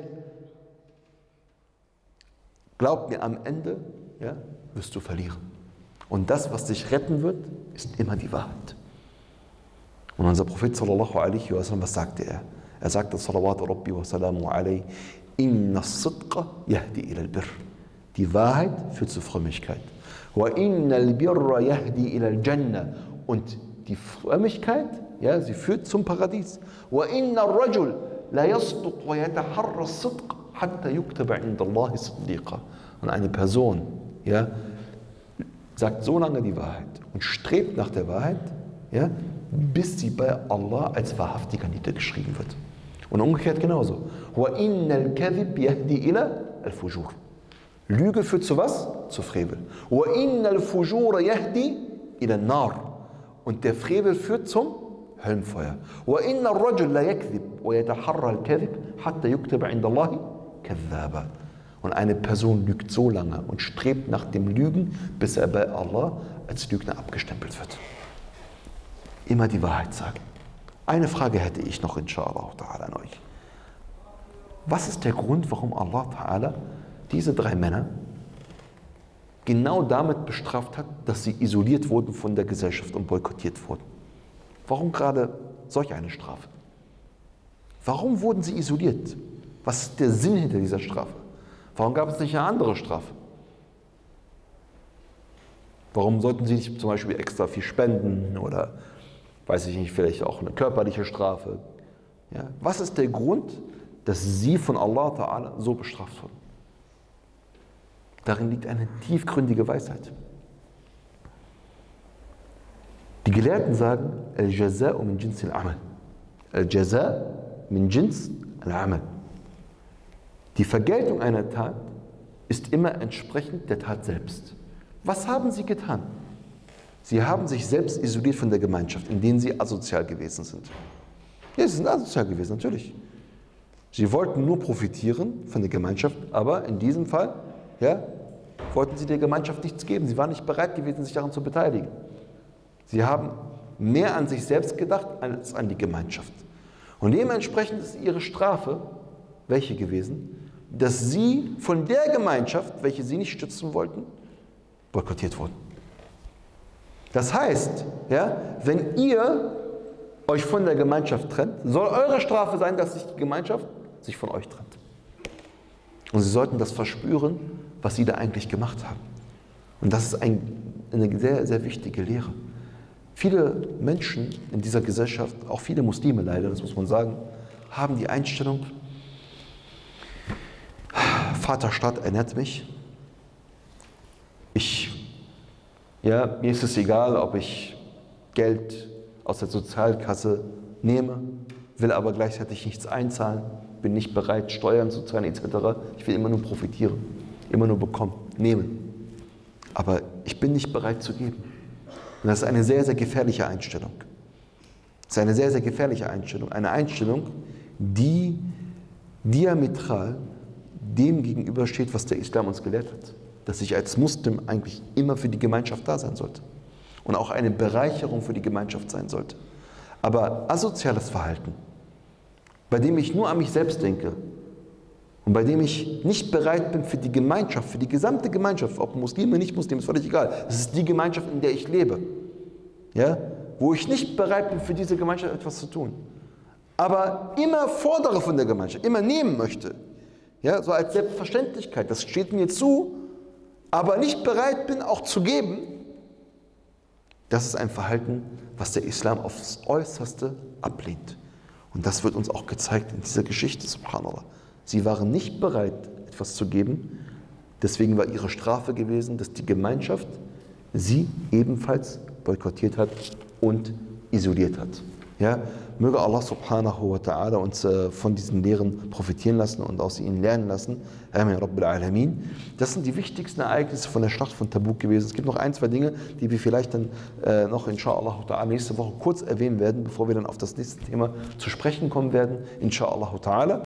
Glaub mir, am Ende, ja, wirst du verlieren. Und das, was dich retten wird, ist immer die Wahrheit. Und unser Prophet sallallahu alaihi wa sallam, was sagte er? Er sagte, salawatu rabbi wa salamu alaihi, inna as-sidqa yahdi ila al-birr. Die Wahrheit führt zur Frömmigkeit. Und die Frömmigkeit, ja, sie führt zum Paradies. وَإِنَّ الرَّجُلَ لَيَصْدُقُ وَيَتَحَرَّ الصِّدْقَ حَتَّى يُكْتَبَ عِنْدَ اللَّهِ صِدِّيقًا. Und eine Person, ja, sagt so lange die Wahrheit und strebt nach der Wahrheit, ja, bis sie bei Allah als Wahrhaftiger niedergeschrieben wird. Und umgekehrt genauso. وَإِنَّ الْكَذِبْ يَهْدِي إِلَى الْفُجُورِ. Lüge führt zu was? Zu Frevel. وَإِنَّ الْفُجُورَ يَهْدِي إِلَى النَّارِ. Und der Frevel führt zum Höllenfeuer. وَإِنَّ الرَّجُلَ لَا يَكْذِبْ وَيَتَحَرَّى الْكَذِبْ حَتَّى يُكْتَبَ عِنْدَ اللَّهِ كَذَّابًا. Und eine Person lügt so lange und strebt nach dem Lügen, bis er bei Allah als Lügner abgestempelt wird. Immer die Wahrheit sagen. Eine Frage hätte ich noch, inshallah ta'ala, an euch. Was ist der Grund, warum Allah ta'ala diese drei Männer genau damit bestraft hat, dass sie isoliert wurden von der Gesellschaft und boykottiert wurden? Warum gerade solch eine Strafe? Warum wurden sie isoliert? Was ist der Sinn hinter dieser Strafe? Warum gab es nicht eine andere Strafe? Warum sollten sie nicht zum Beispiel extra viel spenden oder, weiß ich nicht, vielleicht auch eine körperliche Strafe? Ja? Was ist der Grund, dass sie von Allah Ta'ala so bestraft wurden? Darin liegt eine tiefgründige Weisheit. Die Gelehrten sagen, Al-Jaza'u min Jins al-Amal. Al-Jaza' min Jins al-Amal. Die Vergeltung einer Tat ist immer entsprechend der Tat selbst. Was haben sie getan? Sie haben sich selbst isoliert von der Gemeinschaft, in denen sie asozial gewesen sind. Ja, sie sind asozial gewesen, natürlich. Sie wollten nur profitieren von der Gemeinschaft, aber in diesem Fall, ja, wollten sie der Gemeinschaft nichts geben. Sie waren nicht bereit gewesen, sich daran zu beteiligen. Sie haben mehr an sich selbst gedacht als an die Gemeinschaft. Und dementsprechend ist ihre Strafe, welche gewesen, dass sie von der Gemeinschaft, welche sie nicht stützen wollten, boykottiert wurden. Das heißt, ja, wenn ihr euch von der Gemeinschaft trennt, soll eure Strafe sein, dass sich die Gemeinschaft sich von euch trennt. Und sie sollten das verspüren, was sie da eigentlich gemacht haben. Und das ist ein, eine sehr, sehr wichtige Lehre. Viele Menschen in dieser Gesellschaft, auch viele Muslime leider, das muss man sagen, haben die Einstellung, Vaterstaat ernährt mich, ich, ja, mir ist es egal, ob ich Geld aus der Sozialkasse nehme, will aber gleichzeitig nichts einzahlen, bin nicht bereit, Steuern zu zahlen et cetera. Ich will immer nur profitieren, immer nur bekommen, nehmen. Aber ich bin nicht bereit zu geben. Und das ist eine sehr, sehr gefährliche Einstellung. Das ist eine sehr, sehr gefährliche Einstellung. Eine Einstellung, die diametral dem gegenübersteht, was der Islam uns gelehrt hat. Dass ich als Muslim eigentlich immer für die Gemeinschaft da sein sollte. Und auch eine Bereicherung für die Gemeinschaft sein sollte. Aber asoziales Verhalten, bei dem ich nur an mich selbst denke und bei dem ich nicht bereit bin für die Gemeinschaft, für die gesamte Gemeinschaft, ob Muslime, nicht Muslime, ist völlig egal. Es ist die Gemeinschaft, in der ich lebe, ja? Wo ich nicht bereit bin, für diese Gemeinschaft etwas zu tun. Aber immer fordere von der Gemeinschaft, immer nehmen möchte. Ja? So als Selbstverständlichkeit, das steht mir zu, aber nicht bereit bin, auch zu geben. Das ist ein Verhalten, was der Islam aufs Äußerste ablehnt. Und das wird uns auch gezeigt in dieser Geschichte, subhanallah. Sie waren nicht bereit, etwas zu geben. Deswegen war ihre Strafe gewesen, dass die Gemeinschaft sie ebenfalls boykottiert hat und isoliert hat. Ja, möge Allah subhanahu wa ta'ala uns äh, von diesen Lehren profitieren lassen und aus ihnen lernen lassen. Amen, Rabbil Alamin. Das sind die wichtigsten Ereignisse von der Schlacht von Tabuk gewesen. Es gibt noch ein, zwei Dinge, die wir vielleicht dann äh, noch inshallah ta'ala nächste Woche kurz erwähnen werden, bevor wir dann auf das nächste Thema zu sprechen kommen werden, inshallah ta'ala.